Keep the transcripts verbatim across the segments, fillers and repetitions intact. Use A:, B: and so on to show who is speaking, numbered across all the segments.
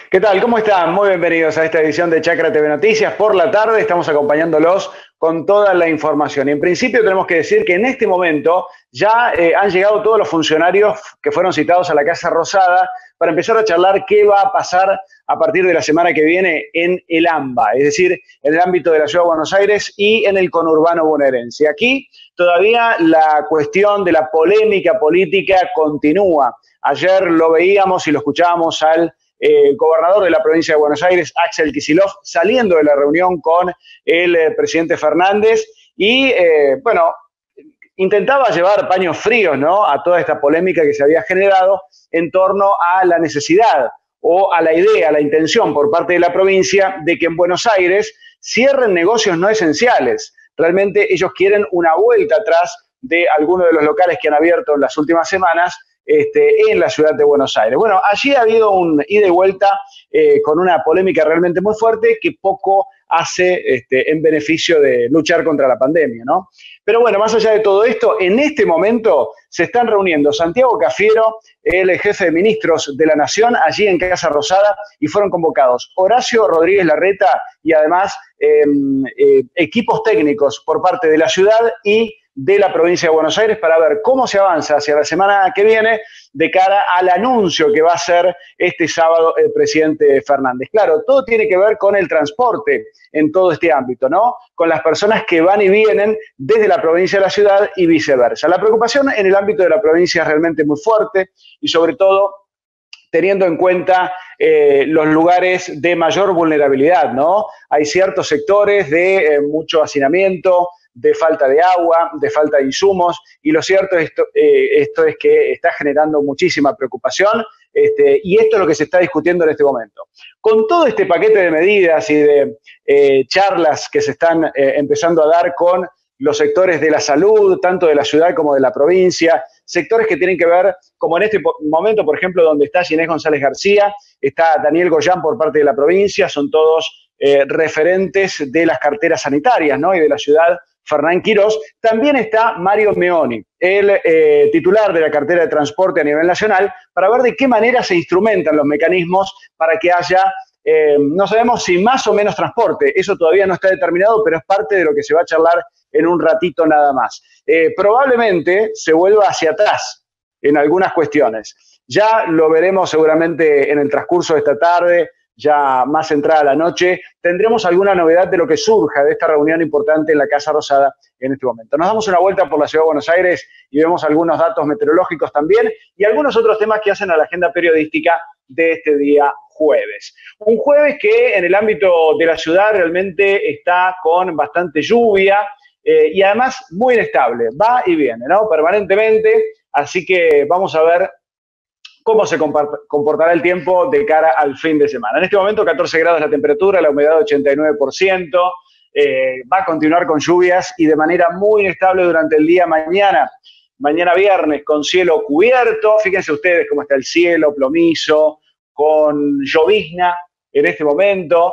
A: ¿Qué tal? ¿Cómo están? Muy bienvenidos a esta edición de Chacra T V Noticias. Por la tarde estamos acompañándolos con toda la información. Y en principio tenemos que decir que en este momento ya eh, han llegado todos los funcionarios que fueron citados a la Casa Rosada para empezar a charlar qué va a pasar a partir de la semana que viene en el AMBA, es decir, en el ámbito de la Ciudad de Buenos Aires y en el conurbano bonaerense. Aquí todavía la cuestión de la polémica política continúa. Ayer lo veíamos y lo escuchábamos al Eh, gobernador de la provincia de Buenos Aires, Axel Kicillof, saliendo de la reunión con el eh, presidente Fernández y, eh, bueno, intentaba llevar paños fríos, ¿no?, a toda esta polémica que se había generado en torno a la necesidad o a la idea, a la intención por parte de la provincia de que en Buenos Aires cierren negocios no esenciales. Realmente ellos quieren una vuelta atrás de algunos de los locales que han abierto en las últimas semanas Este, en la ciudad de Buenos Aires. Bueno, allí ha habido un ida y vuelta eh, con una polémica realmente muy fuerte que poco hace este, en beneficio de luchar contra la pandemia, ¿no? Pero bueno, más allá de todo esto, en este momento se están reuniendo Santiago Cafiero, el jefe de ministros de la Nación, allí en Casa Rosada, y fueron convocados Horacio Rodríguez Larreta y además eh, eh, equipos técnicos por parte de la ciudad y de la provincia de Buenos Aires para ver cómo se avanza hacia la semana que viene de cara al anuncio que va a hacer este sábado el presidente Fernández. Claro, todo tiene que ver con el transporte en todo este ámbito, ¿no? Con las personas que van y vienen desde la provincia a la ciudad y viceversa. La preocupación en el ámbito de la provincia es realmente muy fuerte y sobre todo teniendo en cuenta eh, los lugares de mayor vulnerabilidad, ¿no? Hay ciertos sectores de eh, mucho hacinamiento, de falta de agua, de falta de insumos, y lo cierto esto, eh, esto es que está generando muchísima preocupación, este, y esto es lo que se está discutiendo en este momento. Con todo este paquete de medidas y de eh, charlas que se están eh, empezando a dar con los sectores de la salud, tanto de la ciudad como de la provincia, sectores que tienen que ver, como en este momento, por ejemplo, donde está Ginés González García, está Daniel Goyán por parte de la provincia, son todos eh, referentes de las carteras sanitarias, ¿no?, y de la ciudad, Fernán Quirós. También está Mario Meoni, el eh, titular de la cartera de transporte a nivel nacional, para ver de qué manera se instrumentan los mecanismos para que haya, eh, no sabemos si más o menos transporte, eso todavía no está determinado, pero es parte de lo que se va a charlar en un ratito nada más. Eh, probablemente se vuelva hacia atrás en algunas cuestiones. Ya lo veremos seguramente en el transcurso de esta tarde, ya más entrada la noche, tendremos alguna novedad de lo que surja de esta reunión importante en la Casa Rosada en este momento. Nos damos una vuelta por la Ciudad de Buenos Aires y vemos algunos datos meteorológicos también y algunos otros temas que hacen a la agenda periodística de este día jueves. Un jueves que en el ámbito de la ciudad realmente está con bastante lluvia eh, y además muy inestable, va y viene, ¿no?, permanentemente, así que vamos a ver cómo se comportará el tiempo de cara al fin de semana. En este momento catorce grados la temperatura, la humedad ochenta y nueve por ciento, eh, va a continuar con lluvias y de manera muy inestable durante el día mañana. Mañana viernes con cielo cubierto, fíjense ustedes cómo está el cielo, plomizo, con llovizna en este momento.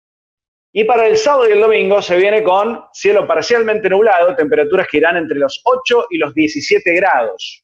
A: Y para el sábado y el domingo se viene con cielo parcialmente nublado, temperaturas que irán entre los ocho y los diecisiete grados.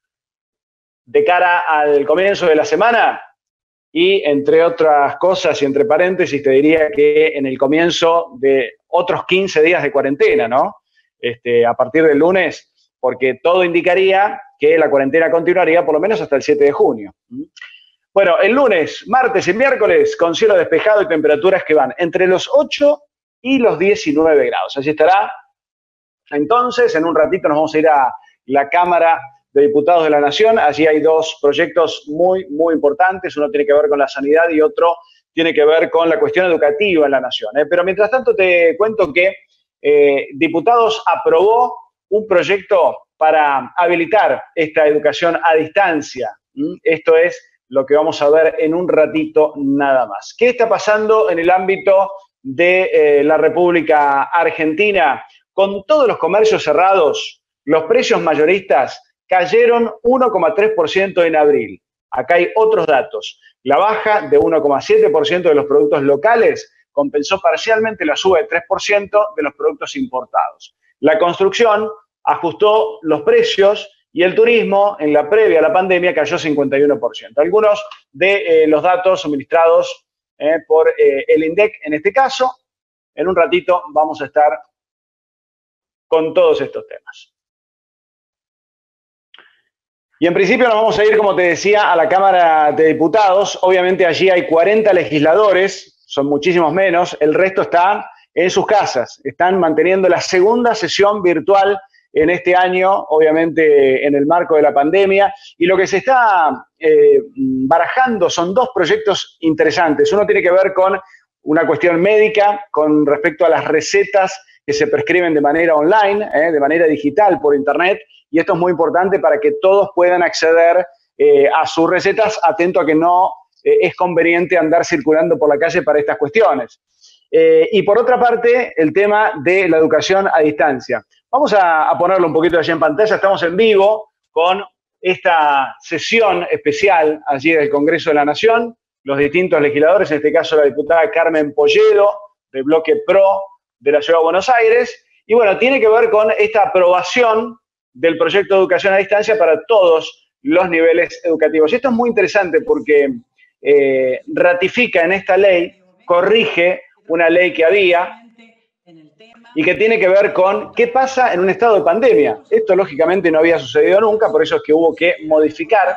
A: De cara al comienzo de la semana, y entre otras cosas y entre paréntesis, te diría que en el comienzo de otros quince días de cuarentena, ¿no? Este, a partir del lunes, porque todo indicaría que la cuarentena continuaría por lo menos hasta el siete de junio. Bueno, el lunes, martes y miércoles con cielo despejado y temperaturas que van entre los ocho y los diecinueve grados. Así estará. Entonces, en un ratito nos vamos a ir a la Cámara de Diputados de la Nación. Allí hay dos proyectos muy, muy importantes. Uno tiene que ver con la sanidad y otro tiene que ver con la cuestión educativa en la Nación. ¿eh? Pero mientras tanto te cuento que eh, Diputados aprobó un proyecto para habilitar esta educación a distancia. ¿Mm? Esto es lo que vamos a ver en un ratito nada más. ¿Qué está pasando en el ámbito de eh, la República Argentina? Con todos los comercios cerrados, los precios mayoristas cayeron uno coma tres por ciento en abril. Acá hay otros datos. La baja de uno coma siete por ciento de los productos locales compensó parcialmente la suba de tres por ciento de los productos importados. La construcción ajustó los precios y el turismo en la previa a la pandemia cayó cincuenta y uno por ciento. Algunos de eh, los datos suministrados eh, por eh, el INDEC en este caso. En un ratito vamos a estar con todos estos temas. Y en principio nos vamos a ir, como te decía, a la Cámara de Diputados. Obviamente allí hay cuarenta legisladores, son muchísimos menos, el resto está en sus casas. Están manteniendo la segunda sesión virtual en este año, obviamente en el marco de la pandemia. Y lo que se está eh, barajando son dos proyectos interesantes. Uno tiene que ver con una cuestión médica, con respecto a las recetas que se prescriben de manera online, eh, de manera digital por internet. Y esto es muy importante para que todos puedan acceder eh, a sus recetas, atento a que no eh, es conveniente andar circulando por la calle para estas cuestiones. Eh, y por otra parte, el tema de la educación a distancia. Vamos a, a ponerlo un poquito allí en pantalla. Estamos en vivo con esta sesión especial allí del Congreso de la Nación. Los distintos legisladores, en este caso la diputada Carmen Polledo, del Bloque PRO de la Ciudad de Buenos Aires. Y bueno, tiene que ver con esta aprobación del proyecto de educación a distancia para todos los niveles educativos. Y esto es muy interesante porque eh, ratifica en esta ley, corrige una ley que había y que tiene que ver con qué pasa en un estado de pandemia. Esto lógicamente no había sucedido nunca, por eso es que hubo que modificar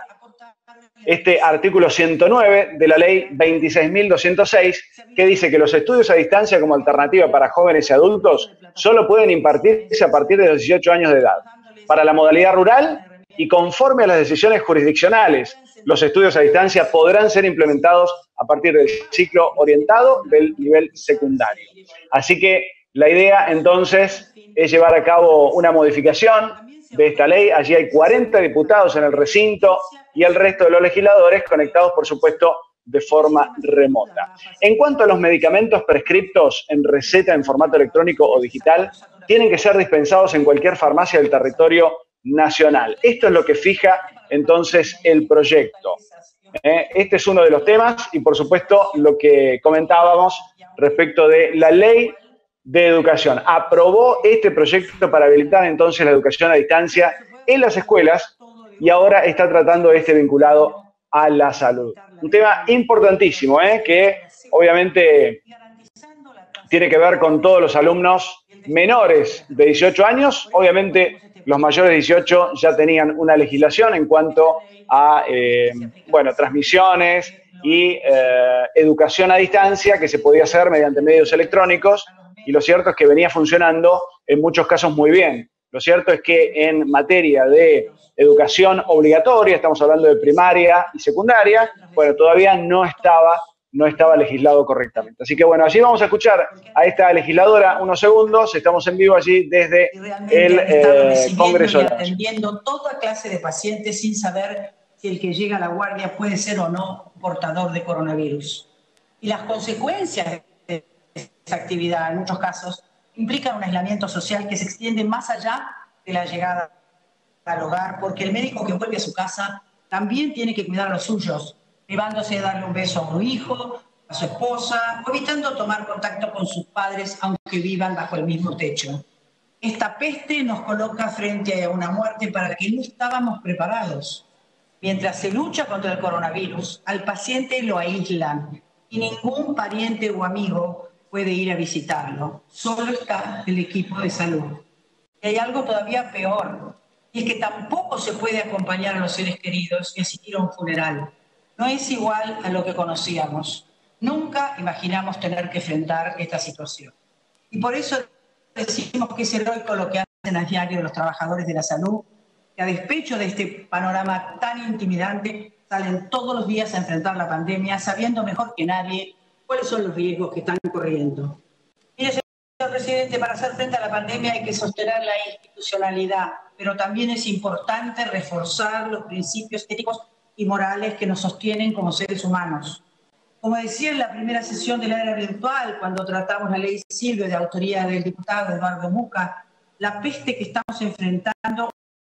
A: este artículo ciento nueve de la ley veintiséis mil doscientos seis, que dice que los estudios a distancia como alternativa para jóvenes y adultos solo pueden impartirse a partir de los dieciocho años de edad. Para la modalidad rural y conforme a las decisiones jurisdiccionales, los estudios a distancia podrán ser implementados a partir del ciclo orientado del nivel secundario. Así que la idea entonces es llevar a cabo una modificación de esta ley. Allí hay cuarenta diputados en el recinto y el resto de los legisladores conectados, por supuesto, de forma remota. En cuanto a los medicamentos prescriptos en receta en formato electrónico o digital, tienen que ser dispensados en cualquier farmacia del territorio nacional. Esto es lo que fija entonces el proyecto. Eh, este es uno de los temas y, por supuesto, lo que comentábamos respecto de la ley de educación. Aprobó este proyecto para habilitar entonces la educación a distancia en las escuelas y ahora está tratando este vinculado a la salud. Un tema importantísimo, ¿eh? que obviamente tiene que ver con todos los alumnos menores de dieciocho años. Obviamente los mayores de dieciocho ya tenían una legislación en cuanto a eh, bueno, transmisiones y eh, educación a distancia que se podía hacer mediante medios electrónicos, y lo cierto es que venía funcionando en muchos casos muy bien. Lo cierto es que en materia de educación obligatoria, estamos hablando de primaria y secundaria, bueno, todavía no estaba, no estaba legislado correctamente. Así que bueno, allí vamos a escuchar a esta legisladora unos segundos. Estamos en vivo allí desde el eh, Congreso.
B: Y atendiendo toda clase de pacientes sin saber si el que llega a la guardia puede ser o no portador de coronavirus. Y las consecuencias de esa actividad, en muchos casos, implican un aislamiento social que se extiende más allá de la llegada al hogar, porque el médico que vuelve a su casa también tiene que cuidar a los suyos, privándose de darle un beso a un hijo, a su esposa, o evitando tomar contacto con sus padres, aunque vivan bajo el mismo techo. Esta peste nos coloca frente a una muerte para la que no estábamos preparados. Mientras se lucha contra el coronavirus, al paciente lo aíslan y ningún pariente o amigo puede ir a visitarlo. Solo está el equipo de salud. Y hay algo todavía peor, y es que tampoco se puede acompañar a los seres queridos y asistir a un funeral. No es igual a lo que conocíamos. Nunca imaginamos tener que enfrentar esta situación. Y por eso decimos que es heroico lo que hacen a diario los trabajadores de la salud, que a despecho de este panorama tan intimidante, salen todos los días a enfrentar la pandemia, sabiendo mejor que nadie cuáles son los riesgos que están corriendo. Mire, señor presidente, para hacer frente a la pandemia hay que sostener la institucionalidad, pero también es importante reforzar los principios éticos y morales que nos sostienen como seres humanos. Como decía en la primera sesión de la era virtual, cuando tratamos la ley Silvio de autoría del diputado Eduardo Muca, la peste que estamos enfrentando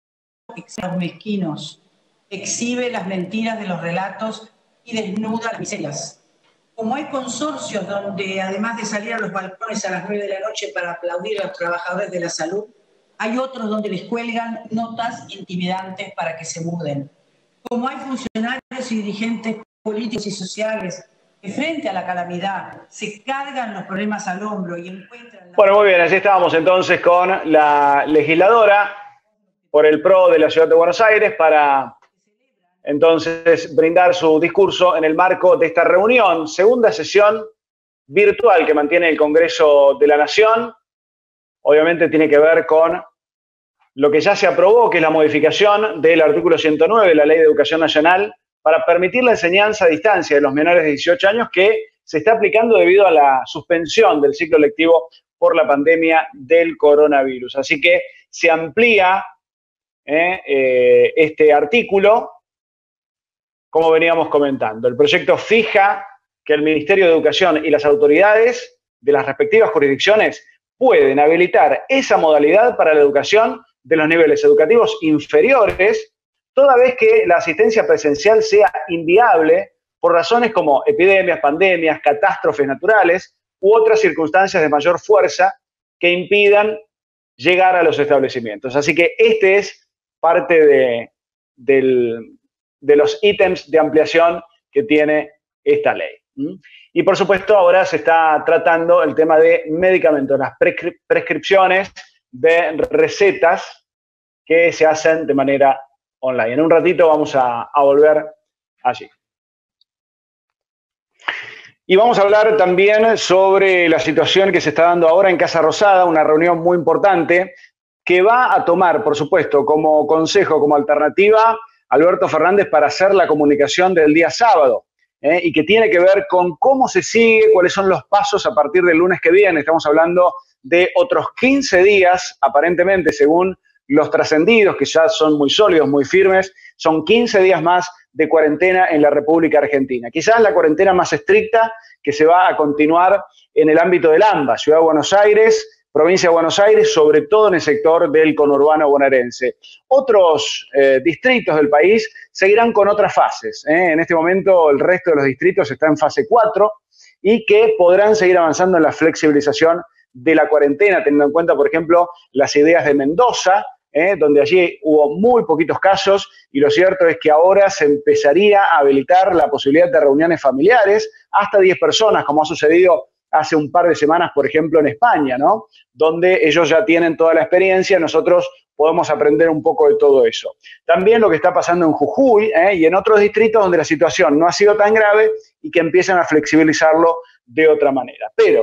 B: exhibe los mezquinos, exhibe las mentiras de los relatos y desnuda las miserias. Como hay consorcios donde, además de salir a los balcones a las nueve de la noche para aplaudir a los trabajadores de la salud, hay otros donde les cuelgan notas intimidantes para que se muden. Como hay funcionarios y dirigentes políticos y sociales que frente a la calamidad se cargan los problemas al hombro y encuentran... La...
A: Bueno, muy bien, así estábamos entonces con la legisladora por el P R O de la Ciudad de Buenos Aires para entonces brindar su discurso en el marco de esta reunión, segunda sesión virtual que mantiene el Congreso de la Nación. Obviamente tiene que ver con lo que ya se aprobó, que es la modificación del artículo ciento nueve de la Ley de Educación Nacional para permitir la enseñanza a distancia de los menores de dieciocho años, que se está aplicando debido a la suspensión del ciclo lectivo por la pandemia del coronavirus. Así que se amplía eh, eh, este artículo, como veníamos comentando. El proyecto fija que el Ministerio de Educación y las autoridades de las respectivas jurisdicciones pueden habilitar esa modalidad para la educación de los niveles educativos inferiores, toda vez que la asistencia presencial sea inviable por razones como epidemias, pandemias, catástrofes naturales u otras circunstancias de mayor fuerza que impidan llegar a los establecimientos. Así que este es parte de, del, de los ítems de ampliación que tiene esta ley. Y por supuesto ahora se está tratando el tema de medicamentos, las prescri prescripciones de recetas que se hacen de manera online. En un ratito vamos a, a volver allí. Y vamos a hablar también sobre la situación que se está dando ahora en Casa Rosada, una reunión muy importante que va a tomar, por supuesto, como consejo, como alternativa, Alberto Fernández para hacer la comunicación del día sábado, ¿eh? Y que tiene que ver con cómo se sigue, cuáles son los pasos a partir del lunes que viene. Estamos hablando de otros quince días, aparentemente, según los trascendidos, que ya son muy sólidos, muy firmes, son quince días más de cuarentena en la República Argentina. Quizás la cuarentena más estricta que se va a continuar en el ámbito del AMBA, Ciudad de Buenos Aires, Provincia de Buenos Aires, sobre todo en el sector del conurbano bonaerense. Otros eh, distritos del país seguirán con otras fases, ¿eh? En este momento el resto de los distritos está en fase cuatro y que podrán seguir avanzando en la flexibilización de la cuarentena, teniendo en cuenta, por ejemplo, las ideas de Mendoza, ¿eh? Donde allí hubo muy poquitos casos y lo cierto es que ahora se empezaría a habilitar la posibilidad de reuniones familiares hasta diez personas, como ha sucedido hace un par de semanas, por ejemplo, en España, ¿no? Donde ellos ya tienen toda la experiencia, nosotros podemos aprender un poco de todo eso. También lo que está pasando en Jujuy, ¿eh? Y en otros distritos donde la situación no ha sido tan grave y que empiezan a flexibilizarlo de otra manera. Pero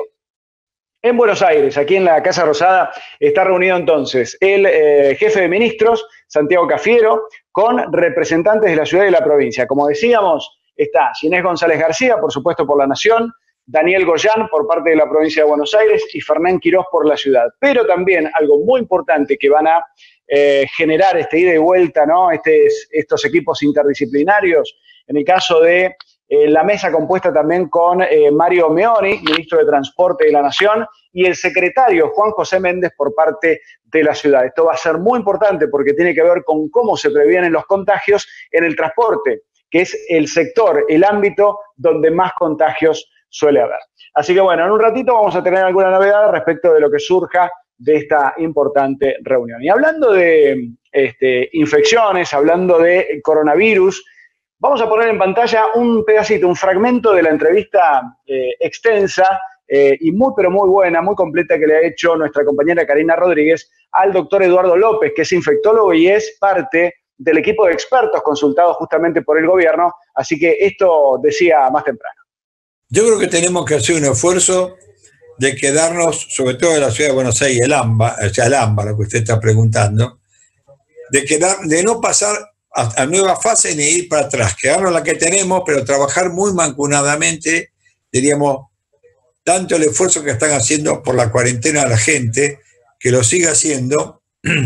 A: en Buenos Aires, aquí en la Casa Rosada, está reunido entonces el eh, jefe de ministros, Santiago Cafiero, con representantes de la ciudad y de la provincia. Como decíamos, está Ginés González García, por supuesto por la Nación, Daniel Goyán por parte de la provincia de Buenos Aires y Fernán Quirós por la ciudad. Pero también algo muy importante que van a eh, generar este ida y vuelta, ¿no? Este, estos equipos interdisciplinarios, en el caso de eh, la mesa compuesta también con eh, Mario Meoni, ministro de Transporte de la Nación, y el secretario Juan José Méndez por parte de la ciudad. Esto va a ser muy importante porque tiene que ver con cómo se previenen los contagios en el transporte, que es el sector, el ámbito donde más contagios suele haber. Así que bueno, en un ratito vamos a tener alguna novedad respecto de lo que surja de esta importante reunión. Y hablando de este, infecciones, hablando de coronavirus, vamos a poner en pantalla un pedacito, un fragmento de la entrevista eh, extensa eh, y muy pero muy buena, muy completa que le ha hecho nuestra compañera Karina Rodríguez al doctor Eduardo López, que es infectólogo y es parte del equipo de expertos consultados justamente por el gobierno. Así que esto decía más temprano.
C: Yo creo que tenemos que hacer un esfuerzo de quedarnos, sobre todo en la ciudad de Buenos Aires, el AMBA, o sea, el AMBA, lo que usted está preguntando, de, quedar, de no pasar a, a nueva fase ni ir para atrás, quedarnos en la que tenemos, pero trabajar muy mancomunadamente, diríamos, tanto el esfuerzo que están haciendo por la cuarentena a la gente, que lo siga haciendo,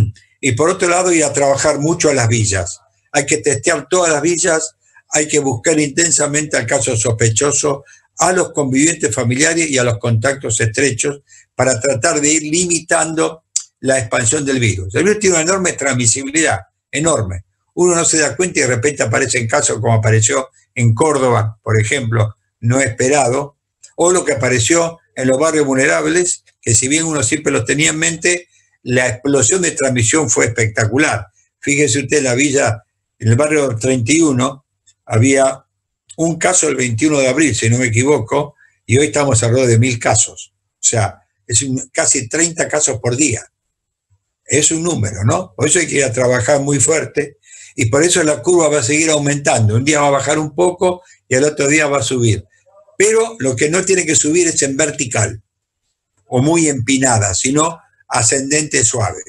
C: y por otro lado ir a trabajar mucho a las villas. Hay que testear todas las villas, hay que buscar intensamente al caso sospechoso, a los convivientes familiares y a los contactos estrechos para tratar de ir limitando la expansión del virus. El virus tiene una enorme transmisibilidad, enorme. Uno no se da cuenta y de repente aparecen casos como apareció en Córdoba, por ejemplo, no esperado, o lo que apareció en los barrios vulnerables, que si bien uno siempre los tenía en mente, la explosión de transmisión fue espectacular. Fíjese usted, la villa, en el barrio treinta y uno, había un caso el veintiuno de abril, si no me equivoco, y hoy estamos alrededor de mil casos. O sea, es un, casi treinta casos por día. Es un número, ¿no? Por eso hay que ir a trabajar muy fuerte y por eso la curva va a seguir aumentando. Un día va a bajar un poco y al otro día va a subir. Pero lo que no tiene que subir es en vertical o muy empinada, sino ascendente suave.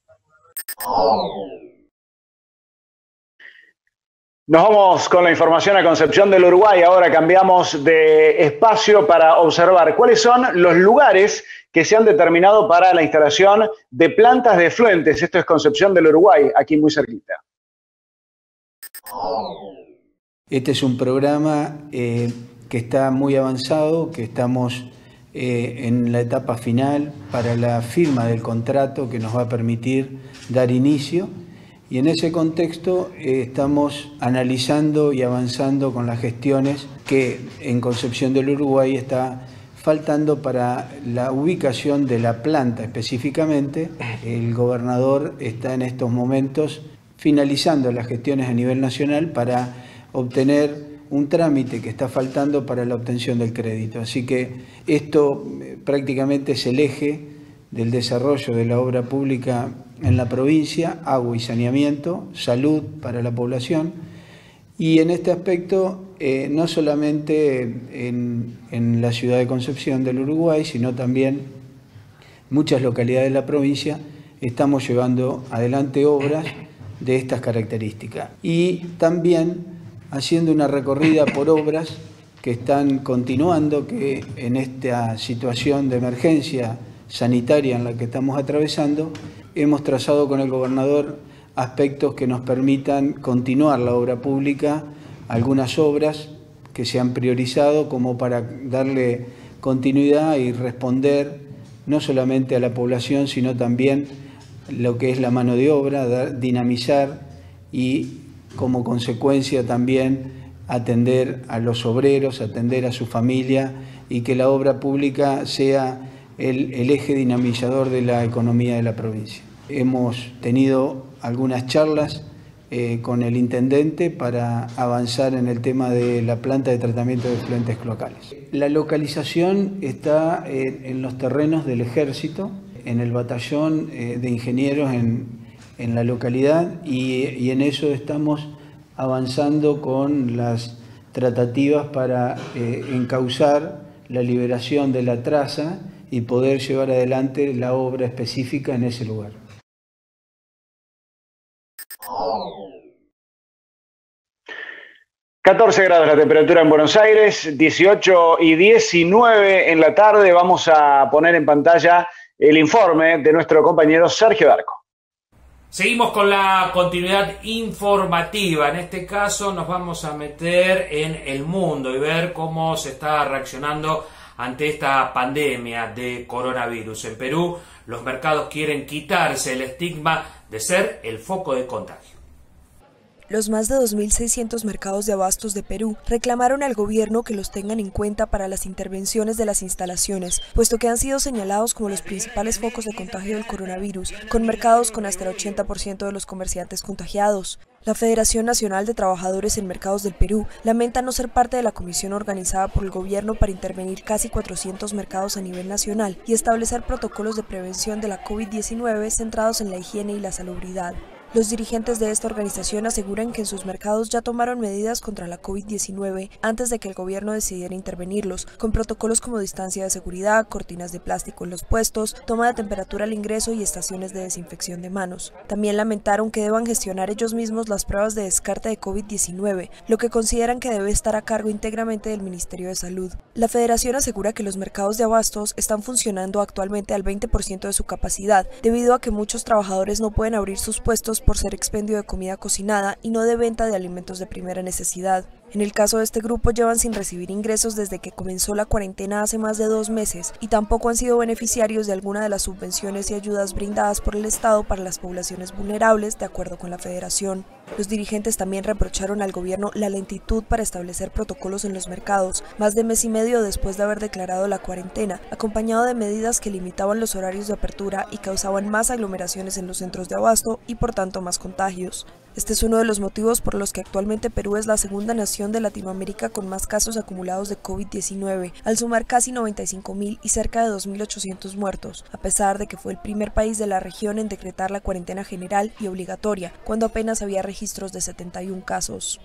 A: Nos vamos con la información a Concepción del Uruguay. Ahora cambiamos de espacio para observar cuáles son los lugares que se han determinado para la instalación de plantas de efluentes. Esto es Concepción del Uruguay, aquí muy cerquita.
D: Este es un programa eh, que está muy avanzado, que estamos eh, en la etapa final para la firma del contrato que nos va a permitir dar inicio. Y en ese contexto eh, estamos analizando y avanzando con las gestiones que en Concepción del Uruguay está faltando para la ubicación de la planta específicamente. El gobernador está en estos momentos finalizando las gestiones a nivel nacional para obtener un trámite que está faltando para la obtención del crédito. Así que esto eh, prácticamente es el eje del desarrollo de la obra pública en la provincia: agua y saneamiento, salud para la población. Y en este aspecto, eh, no solamente en, en la ciudad de Concepción del Uruguay, sino también muchas localidades de la provincia, estamos llevando adelante obras de estas características. Y también haciendo una recorrida por obras que están continuando, que en esta situación de emergencia sanitaria en la que estamos atravesando, hemos trazado con el gobernador aspectos que nos permitan continuar la obra pública, algunas obras que se han priorizado como para darle continuidad y responder no solamente a la población, sino también lo que es la mano de obra, dar, dinamizar y como consecuencia también atender a los obreros, atender a su familia y que la obra pública sea el, el eje dinamizador de la economía de la provincia. Hemos tenido algunas charlas eh, con el intendente para avanzar en el tema de la planta de tratamiento de efluentes cloacales. La localización está eh, en los terrenos del Ejército, en el batallón eh, de ingenieros en, en la localidad y, y en eso estamos avanzando con las tratativas para eh, encauzar la liberación de la traza y poder llevar adelante la obra específica en ese lugar.
A: catorce grados la temperatura en Buenos Aires, dieciocho y diecinueve en la tarde. Vamos a poner en pantalla el informe de nuestro compañero Sergio D'Arco.
E: Seguimos con la continuidad informativa. En este caso nos vamos a meter en el mundo y ver cómo se está reaccionando ante esta pandemia de coronavirus. En Perú, los mercados quieren quitarse el estigma de ser el foco de contagio.
F: Los más de dos mil seiscientos mercados de abastos de Perú reclamaron al gobierno que los tengan en cuenta para las intervenciones de las instalaciones, puesto que han sido señalados como los principales focos de contagio del coronavirus, con mercados con hasta el ochenta por ciento de los comerciantes contagiados. La Federación Nacional de Trabajadores en Mercados del Perú lamenta no ser parte de la comisión organizada por el gobierno para intervenir casi cuatrocientos mercados a nivel nacional y establecer protocolos de prevención de la COVID diecinueve centrados en la higiene y la salubridad. Los dirigentes de esta organización aseguran que en sus mercados ya tomaron medidas contra la COVID diecinueve antes de que el gobierno decidiera intervenirlos, con protocolos como distancia de seguridad, cortinas de plástico en los puestos, toma de temperatura al ingreso y estaciones de desinfección de manos. También lamentaron que deban gestionar ellos mismos las pruebas de descarte de COVID diecinueve, lo que consideran que debe estar a cargo íntegramente del Ministerio de Salud. La federación asegura que los mercados de abastos están funcionando actualmente al veinte por ciento de su capacidad, debido a que muchos trabajadores no pueden abrir sus puestos por ser expendio de comida cocinada y no de venta de alimentos de primera necesidad. En el caso de este grupo llevan sin recibir ingresos desde que comenzó la cuarentena hace más de dos meses y tampoco han sido beneficiarios de alguna de las subvenciones y ayudas brindadas por el Estado para las poblaciones vulnerables, de acuerdo con la Federación. Los dirigentes también reprocharon al gobierno la lentitud para establecer protocolos en los mercados, más de mes y medio después de haber declarado la cuarentena, acompañado de medidas que limitaban los horarios de apertura y causaban más aglomeraciones en los centros de abasto y por tanto más contagios. Este es uno de los motivos por los que actualmente Perú es la segunda nación de Latinoamérica con más casos acumulados de COVID diecinueve, al sumar casi noventa y cinco mil y cerca de dos mil ochocientos muertos, a pesar de que fue el primer país de la región en decretar la cuarentena general y obligatoria, cuando apenas había registros de setenta y un casos.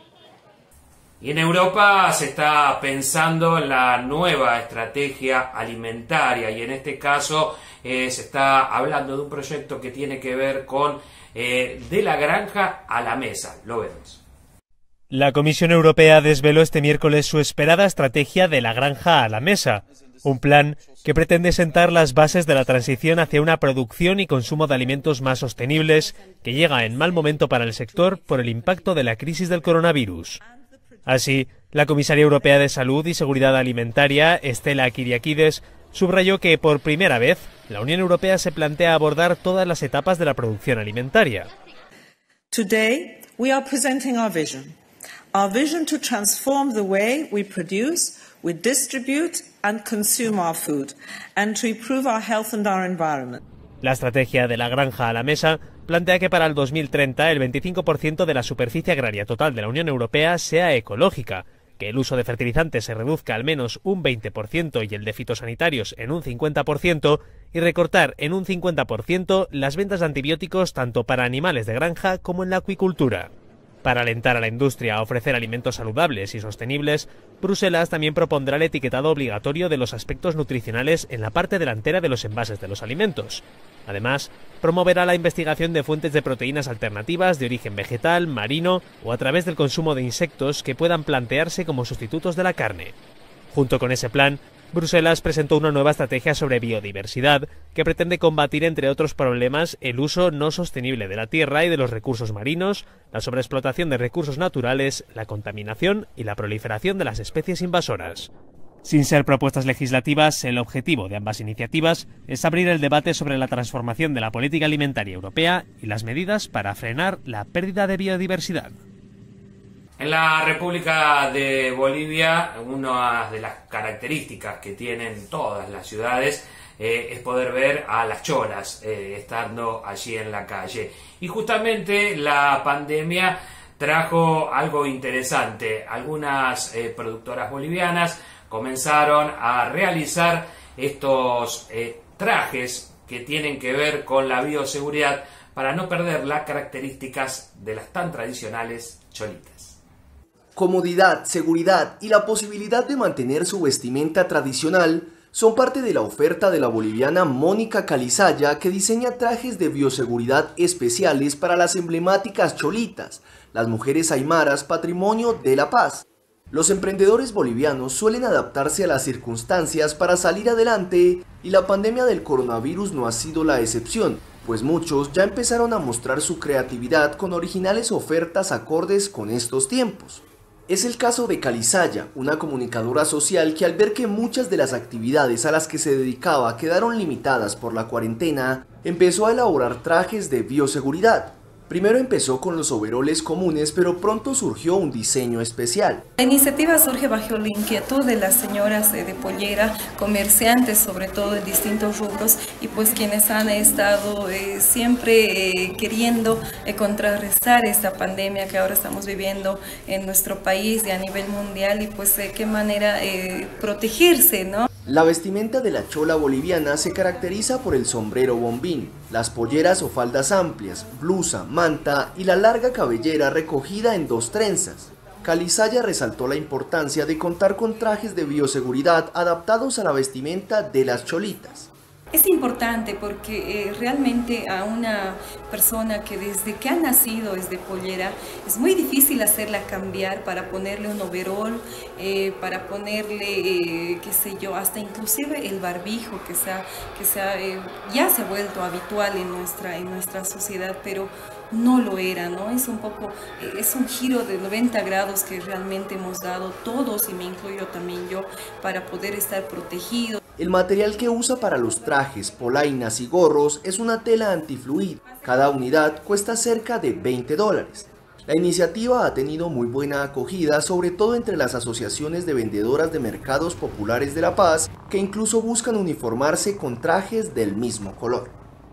E: Y en Europa se está pensando en la nueva estrategia alimentaria y en este caso eh, se está hablando de un proyecto que tiene que ver con eh, de la granja a la mesa. Lo vemos.
G: La Comisión Europea desveló este miércoles su esperada estrategia de la granja a la mesa, un plan que pretende sentar las bases de la transición hacia una producción y consumo de alimentos más sostenibles que llega en mal momento para el sector por el impacto de la crisis del coronavirus. Así, la comisaria europea de Salud y Seguridad Alimentaria, Stella Kyriakides, subrayó que por primera vez la Unión Europea se plantea abordar todas las etapas de la producción alimentaria.
H: Today, we are presenting our vision. Our vision to transform the way we produce, we distribute and consume our food, and to improve our health and our environment.
G: La estrategia de la granja a la mesa plantea que para el dos mil treinta el veinticinco por ciento de la superficie agraria total de la Unión Europea sea ecológica, que el uso de fertilizantes se reduzca al menos un veinte por ciento y el de fitosanitarios en un cincuenta por ciento, y recortar en un cincuenta por ciento las ventas de antibióticos tanto para animales de granja como en la acuicultura. Para alentar a la industria a ofrecer alimentos saludables y sostenibles, Bruselas también propondrá el etiquetado obligatorio de los aspectos nutricionales en la parte delantera de los envases de los alimentos. Además, promoverá la investigación de fuentes de proteínas alternativas de origen vegetal, marino o a través del consumo de insectos que puedan plantearse como sustitutos de la carne. Junto con ese plan, Bruselas presentó una nueva estrategia sobre biodiversidad que pretende combatir, entre otros problemas, el uso no sostenible de la tierra y de los recursos marinos, la sobreexplotación de recursos naturales, la contaminación y la proliferación de las especies invasoras. Sin ser propuestas legislativas, el objetivo de ambas iniciativas es abrir el debate sobre la transformación de la política alimentaria europea y las medidas para frenar la pérdida de biodiversidad.
E: En la República de Bolivia, una de las características que tienen todas las ciudades eh, es poder ver a las cholas eh, estando allí en la calle. Y justamente la pandemia trajo algo interesante. Algunas eh, productoras bolivianas comenzaron a realizar estos eh, trajes que tienen que ver con la bioseguridad para no perder las características de las tan tradicionales cholitas.
I: Comodidad, seguridad y la posibilidad de mantener su vestimenta tradicional son parte de la oferta de la boliviana Mónica Calizaya, que diseña trajes de bioseguridad especiales para las emblemáticas cholitas, las mujeres aymaras patrimonio de La Paz. Los emprendedores bolivianos suelen adaptarse a las circunstancias para salir adelante y la pandemia del coronavirus no ha sido la excepción, pues muchos ya empezaron a mostrar su creatividad con originales ofertas acordes con estos tiempos. Es el caso de Calizaya, una comunicadora social que al ver que muchas de las actividades a las que se dedicaba quedaron limitadas por la cuarentena, empezó a elaborar trajes de bioseguridad. Primero empezó con los overoles comunes, pero pronto surgió un diseño especial.
J: La iniciativa surge bajo la inquietud de las señoras de pollera, comerciantes sobre todo de distintos rubros, y pues quienes han estado eh, siempre eh, queriendo eh, contrarrestar esta pandemia que ahora estamos viviendo en nuestro país y a nivel mundial, y pues de qué manera eh, protegerse, ¿no?
I: La vestimenta de la chola boliviana se caracteriza por el sombrero bombín, las polleras o faldas amplias, blusa, manta y la larga cabellera recogida en dos trenzas. Calizaya resaltó la importancia de contar con trajes de bioseguridad adaptados a la vestimenta de las cholitas.
J: Es importante porque eh, realmente a una persona que desde que ha nacido es de pollera, es muy difícil hacerla cambiar para ponerle un overol, eh, para ponerle, eh, qué sé yo, hasta inclusive el barbijo que, sea, que sea, eh, ya se ha vuelto habitual en nuestra, en nuestra sociedad, pero no lo era, ¿no? Es un poco, eh, es un giro de noventa grados que realmente hemos dado todos, y me incluyo también yo, para poder estar protegidos.
I: El material que usa para los trajes, polainas y gorros es una tela antifluid. Cada unidad cuesta cerca de veinte dólares. La iniciativa ha tenido muy buena acogida, sobre todo entre las asociaciones de vendedoras de mercados populares de La Paz, que incluso buscan uniformarse con trajes del mismo color.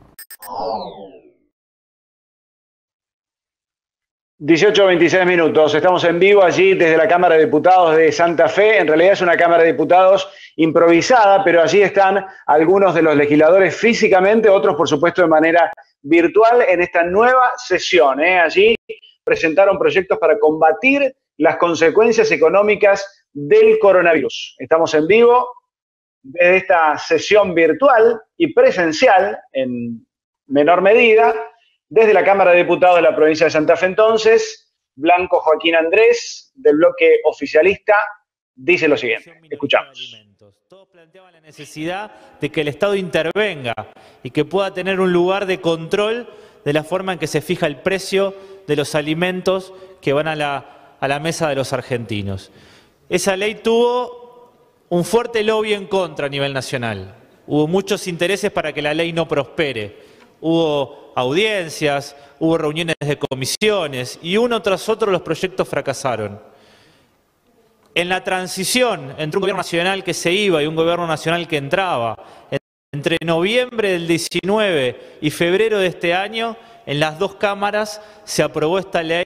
A: dieciocho a veintiséis minutos, estamos en vivo allí desde la Cámara de Diputados de Santa Fe. En realidad es una Cámara de Diputados improvisada, pero allí están algunos de los legisladores físicamente, otros por supuesto de manera virtual en esta nueva sesión. ¿eh? Allí presentaron proyectos para combatir las consecuencias económicas del coronavirus. Estamos en vivo desde esta sesión virtual y presencial en menor medida, desde la Cámara de Diputados de la provincia de Santa Fe. Entonces, Blanco Joaquín Andrés, del bloque oficialista, dice lo siguiente. Escuchamos.
K: Todos planteaban la necesidad de que el Estado intervenga y que pueda tener un lugar de control de la forma en que se fija el precio de los alimentos que van a la, a la mesa de los argentinos. Esa ley tuvo un fuerte lobby en contra a nivel nacional. Hubo muchos intereses para que la ley no prospere. Hubo audiencias, hubo reuniones de comisiones y uno tras otro los proyectos fracasaron. En la transición entre un gobierno nacional que se iba y un gobierno nacional que entraba, entre noviembre del diecinueve y febrero de este año, en las dos cámaras se aprobó esta ley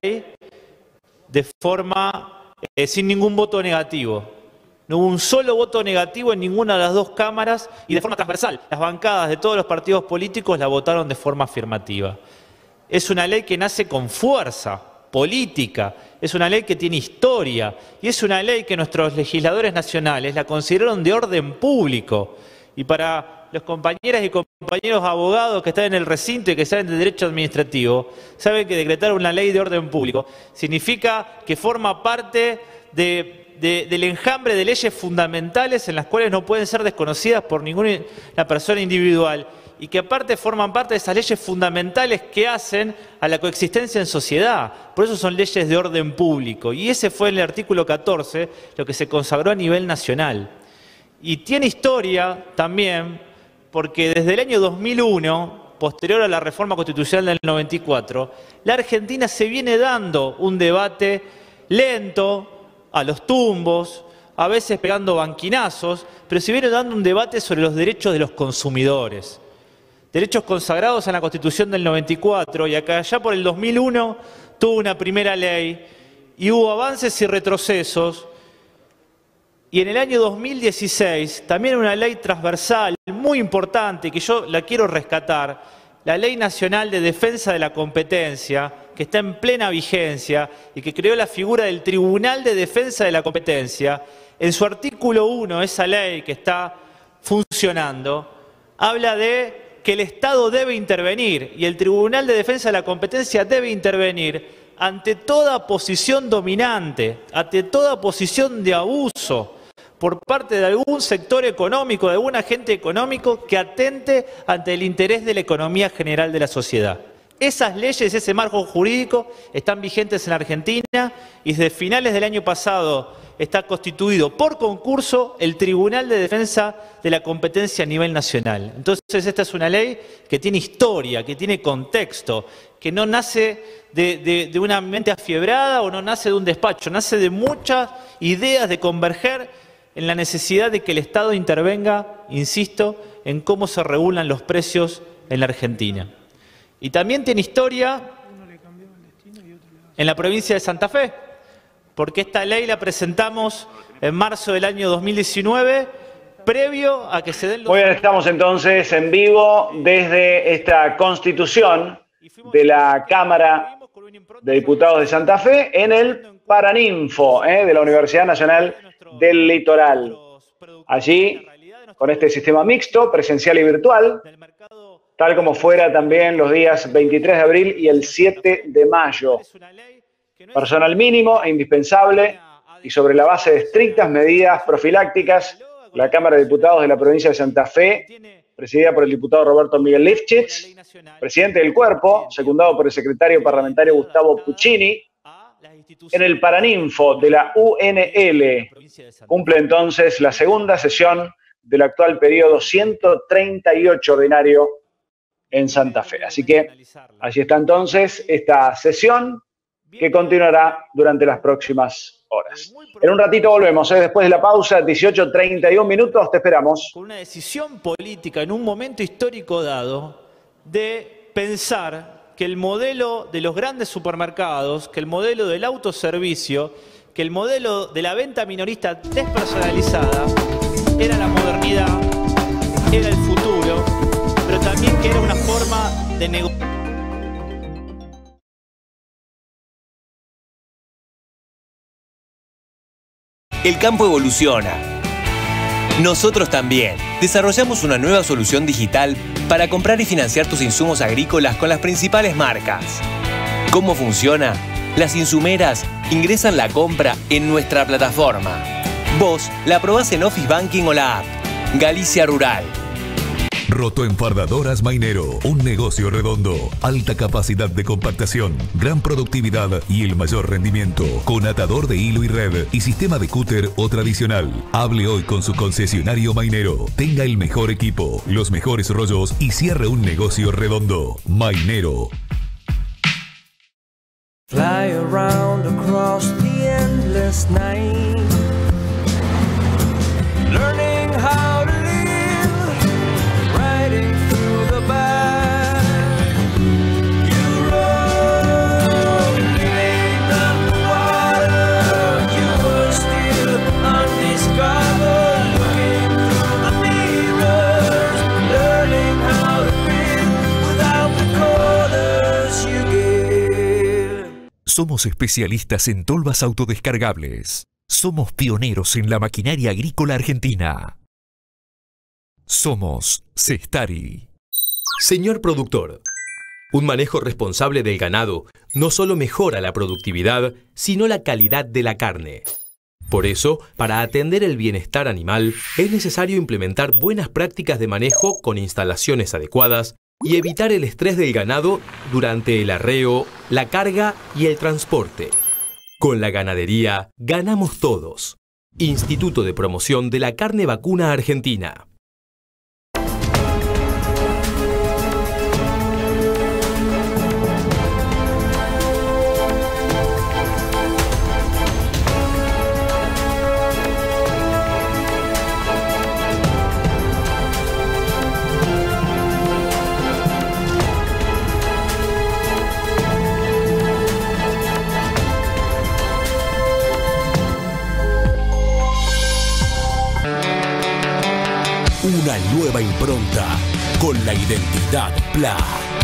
K: de forma eh, sin ningún voto negativo. No hubo un solo voto negativo en ninguna de las dos cámaras y de forma transversal. Las bancadas de todos los partidos políticos la votaron de forma afirmativa. Es una ley que nace con fuerza política, es una ley que tiene historia y es una ley que nuestros legisladores nacionales la consideraron de orden público. Y para los compañeras y compañeros abogados que están en el recinto y que saben de derecho administrativo, saben que decretar una ley de orden público significa que forma parte de... De, del enjambre de leyes fundamentales en las cuales no pueden ser desconocidas por ninguna persona individual y que aparte forman parte de esas leyes fundamentales que hacen a la coexistencia en sociedad. Por eso son leyes de orden público y ese fue en el artículo catorce lo que se consagró a nivel nacional. Y tiene historia también porque desde el año dos mil uno, posterior a la reforma constitucional del noventa y cuatro, la Argentina se viene dando un debate lento, a los tumbos, a veces pegando banquinazos, pero se viene dando un debate sobre los derechos de los consumidores. Derechos consagrados en la Constitución del noventa y cuatro, y acá ya por el dos mil uno tuvo una primera ley, y hubo avances y retrocesos, y en el año dos mil dieciséis también una ley transversal muy importante, que yo la quiero rescatar, la Ley Nacional de Defensa de la Competencia, que está en plena vigencia y que creó la figura del Tribunal de Defensa de la Competencia. En su artículo uno, esa ley que está funcionando, habla de que el Estado debe intervenir y el Tribunal de Defensa de la Competencia debe intervenir ante toda posición dominante, ante toda posición de abuso por parte de algún sector económico, de algún agente económico que atente ante el interés de la economía general de la sociedad. Esas leyes, ese marco jurídico están vigentes en la Argentina y desde finales del año pasado está constituido por concurso el Tribunal de Defensa de la Competencia a nivel nacional. Entonces esta es una ley que tiene historia, que tiene contexto, que no nace de, de, de una mente afiebrada o no nace de un despacho, nace de muchas ideas de converger en la necesidad de que el Estado intervenga, insisto, en cómo se regulan los precios en la Argentina. Y también tiene historia en la provincia de Santa Fe, porque esta ley la presentamos en marzo del año dos mil diecinueve, previo a que se den los...
A: Muy bien, estamos entonces en vivo desde esta constitución de la Cámara de Diputados de Santa Fe en el Paraninfo ¿eh? de la Universidad Nacional del Litoral. Allí, con este sistema mixto, presencial y virtual, tal como fuera también los días veintitrés de abril y el siete de mayo. Personal mínimo e indispensable y sobre la base de estrictas medidas profilácticas, la Cámara de Diputados de la provincia de Santa Fe, presidida por el diputado Roberto Miguel Lifchitz, presidente del cuerpo, secundado por el secretario parlamentario Gustavo Puccini, en el Paraninfo de la U N L. Cumple entonces la segunda sesión del actual periodo ciento treinta y ocho ordinario en Santa Fe. Así que allí está entonces esta sesión que continuará durante las próximas horas. En un ratito volvemos, ¿eh? Después de la pausa, dieciocho treinta y un minutos, te esperamos.
K: Con una decisión política en un momento histórico dado de pensar que el modelo de los grandes supermercados, que el modelo del autoservicio, que el modelo de la venta minorista despersonalizada era la modernidad, era el futuro, pero también que era una forma de negocio.
L: El campo evoluciona. Nosotros también. Desarrollamos una nueva solución digital para comprar y financiar tus insumos agrícolas con las principales marcas. ¿Cómo funciona? Las insumeras ingresan la compra en nuestra plataforma. Vos la probás en Office Banking o la app. Galicia Rural.
M: Rotoenfardadoras Mainero, un negocio redondo, alta capacidad de compactación, gran productividad y el mayor rendimiento, con atador de hilo y red y sistema de cúter o tradicional. Hable hoy con su concesionario Mainero, tenga el mejor equipo, los mejores rollos y cierre un negocio redondo. Mainero.
N: Fly around across the endless night, learning how to
M: Somos especialistas en tolvas autodescargables. Somos pioneros en la maquinaria agrícola argentina. Somos Cestari.
O: Señor productor, un manejo responsable del ganado no solo mejora la productividad, sino la calidad de la carne. Por eso, para atender el bienestar animal, es necesario implementar buenas prácticas de manejo con instalaciones adecuadas y evitar el estrés del ganado durante el arreo, la carga y el transporte. Con la ganadería, ganamos todos. Instituto de Promoción de la Carne Vacuna Argentina.
M: Una nueva impronta con la identidad P L A.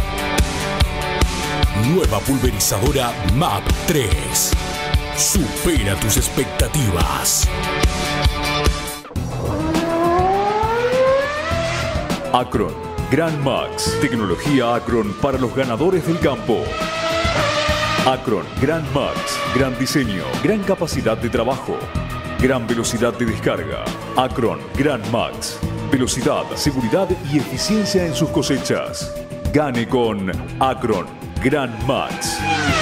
M: Nueva pulverizadora M A P tres. Supera tus expectativas.
P: Acron Grand Max. Tecnología Acron para los ganadores del campo. Acron Grand Max. Gran diseño, gran capacidad de trabajo, gran velocidad de descarga. Acron Grand Max. Velocidad, seguridad y eficiencia en sus cosechas. Gane con Acron Grand Max.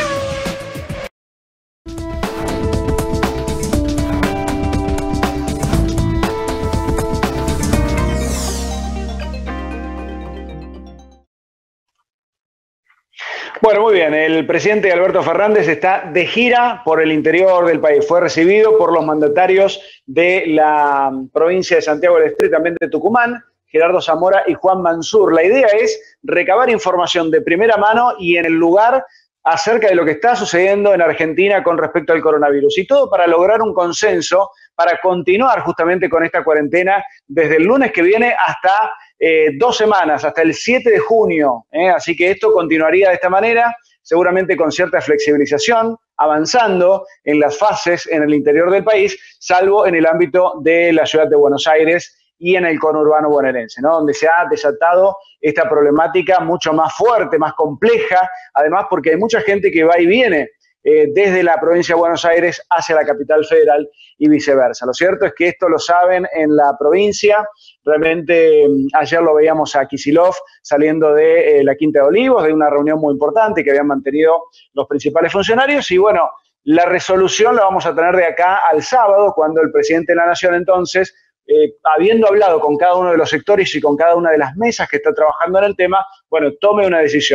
A: Bueno, muy bien. El presidente Alberto Fernández está de gira por el interior del país. Fue recibido por los mandatarios de la provincia de Santiago del Estero y también de Tucumán, Gerardo Zamora y Juan Mansur. La idea es recabar información de primera mano y en el lugar acerca de lo que está sucediendo en Argentina con respecto al coronavirus. Y todo para lograr un consenso para continuar justamente con esta cuarentena desde el lunes que viene hasta eh, dos semanas, hasta el siete de junio. ¿eh? Así que esto continuaría de esta manera, seguramente con cierta flexibilización, avanzando en las fases en el interior del país, salvo en el ámbito de la ciudad de Buenos Aires y en el conurbano bonaerense, ¿no? Donde se ha desatado esta problemática mucho más fuerte, más compleja, además porque hay mucha gente que va y viene eh, desde la provincia de Buenos Aires hacia la capital federal y viceversa. Lo cierto es que esto lo saben en la provincia. Realmente ayer lo veíamos a Kicillof saliendo de eh, la Quinta de Olivos, de una reunión muy importante que habían mantenido los principales funcionarios y bueno, la resolución la vamos a tener de acá al sábado, cuando el presidente de la Nación entonces, eh, habiendo hablado con cada uno de los sectores y con cada una de las mesas que está trabajando en el tema, bueno, tome una decisión.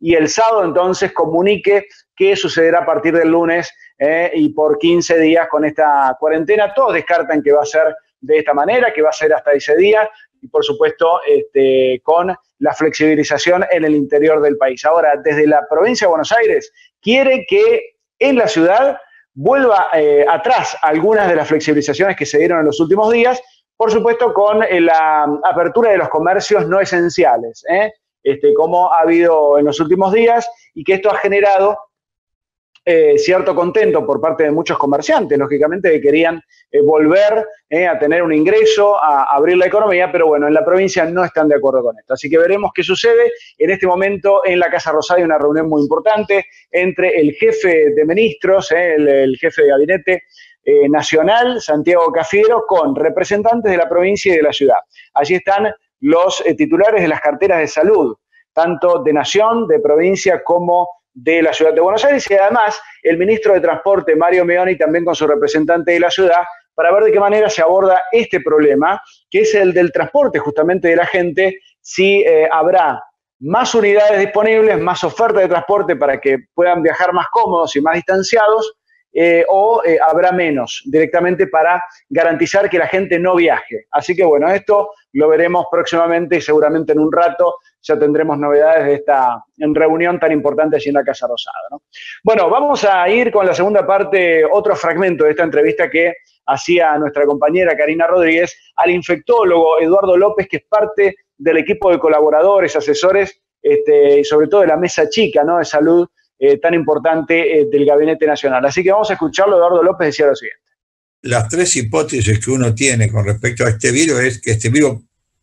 A: y el sábado entonces comunique qué sucederá a partir del lunes eh, y por quince días con esta cuarentena. Todos descartan que va a ser de esta manera, que va a ser hasta ese día y por supuesto este, con la flexibilización en el interior del país. Ahora, desde la provincia de Buenos Aires, quiere que en la ciudad vuelva eh, atrás algunas de las flexibilizaciones que se dieron en los últimos días, por supuesto con eh, la apertura de los comercios no esenciales, ¿eh? este, como ha habido en los últimos días, y que esto ha generado eh, cierto contento por parte de muchos comerciantes, lógicamente, que querían eh, volver eh, a tener un ingreso, a, a abrir la economía, pero bueno, en la provincia no están de acuerdo con esto. Así que veremos qué sucede. En este momento en la Casa Rosada hay una reunión muy importante entre el jefe de ministros, eh, el, el jefe de gabinete eh, nacional, Santiago Cafiero, con representantes de la provincia y de la ciudad. Allí están los eh, titulares de las carteras de salud, tanto de nación, de provincia, como de la ciudad de Buenos Aires, y además el ministro de Transporte, Mario Meoni, también con su representante de la ciudad, para ver de qué manera se aborda este problema, que es el del transporte justamente de la gente, si eh, habrá más unidades disponibles, más oferta de transporte para que puedan viajar más cómodos y más distanciados, eh, o eh, habrá menos directamente para garantizar que la gente no viaje. Así que bueno, esto lo veremos próximamente y seguramente en un rato ya tendremos novedades de esta reunión tan importante allí en la Casa Rosada, ¿no? Bueno, vamos a ir con la segunda parte, otro fragmento de esta entrevista que hacía nuestra compañera Karina Rodríguez al infectólogo Eduardo López, que es parte del equipo de colaboradores, asesores este, y sobre todo de la mesa chica, ¿no?, de salud eh, tan importante eh, del Gabinete Nacional. Así que vamos a escucharlo. Eduardo López decía lo siguiente.
C: Las tres hipótesis que uno tiene con respecto a este virus es que este virus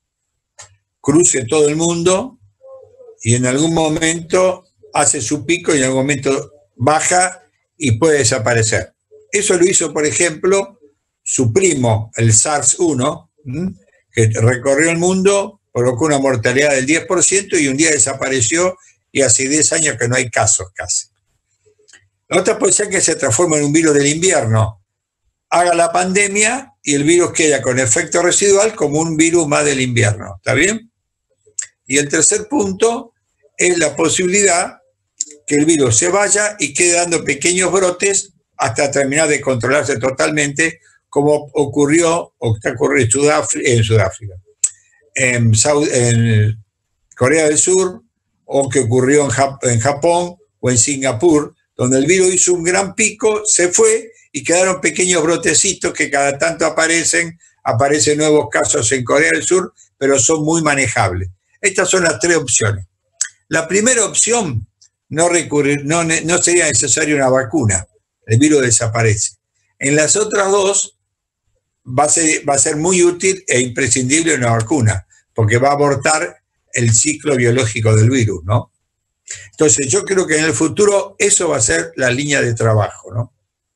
C: cruce todo el mundo y en algún momento hace su pico y en algún momento baja y puede desaparecer. Eso lo hizo, por ejemplo, su primo, el SARS uno, que recorrió el mundo, provocó una mortalidad del diez por ciento y un día desapareció y hace diez años que no hay casos casi. La otra puede ser que se transforme en un virus del invierno, haga la pandemia y el virus queda con efecto residual como un virus más del invierno. ¿Está bien? Y el tercer punto es la posibilidad que el virus se vaya y quede dando pequeños brotes hasta terminar de controlarse totalmente, como ocurrió o está ocurriendo en Sudáfrica, en, Sudáfrica, en, en Corea del Sur, o que ocurrió en, Jap en Japón o en Singapur, donde el virus hizo un gran pico, se fue y quedaron pequeños brotecitos que cada tanto aparecen, aparecen nuevos casos en Corea del Sur, pero son muy manejables. Estas son las tres opciones. La primera opción, no, recurrir, no, no sería necesaria una vacuna, el virus desaparece. En las otras dos, va a ser, va a ser muy útil e imprescindible una vacuna, porque va a abortar el ciclo biológico del virus, ¿no? Entonces, yo creo que en el futuro eso va a ser la línea de trabajo, ¿no?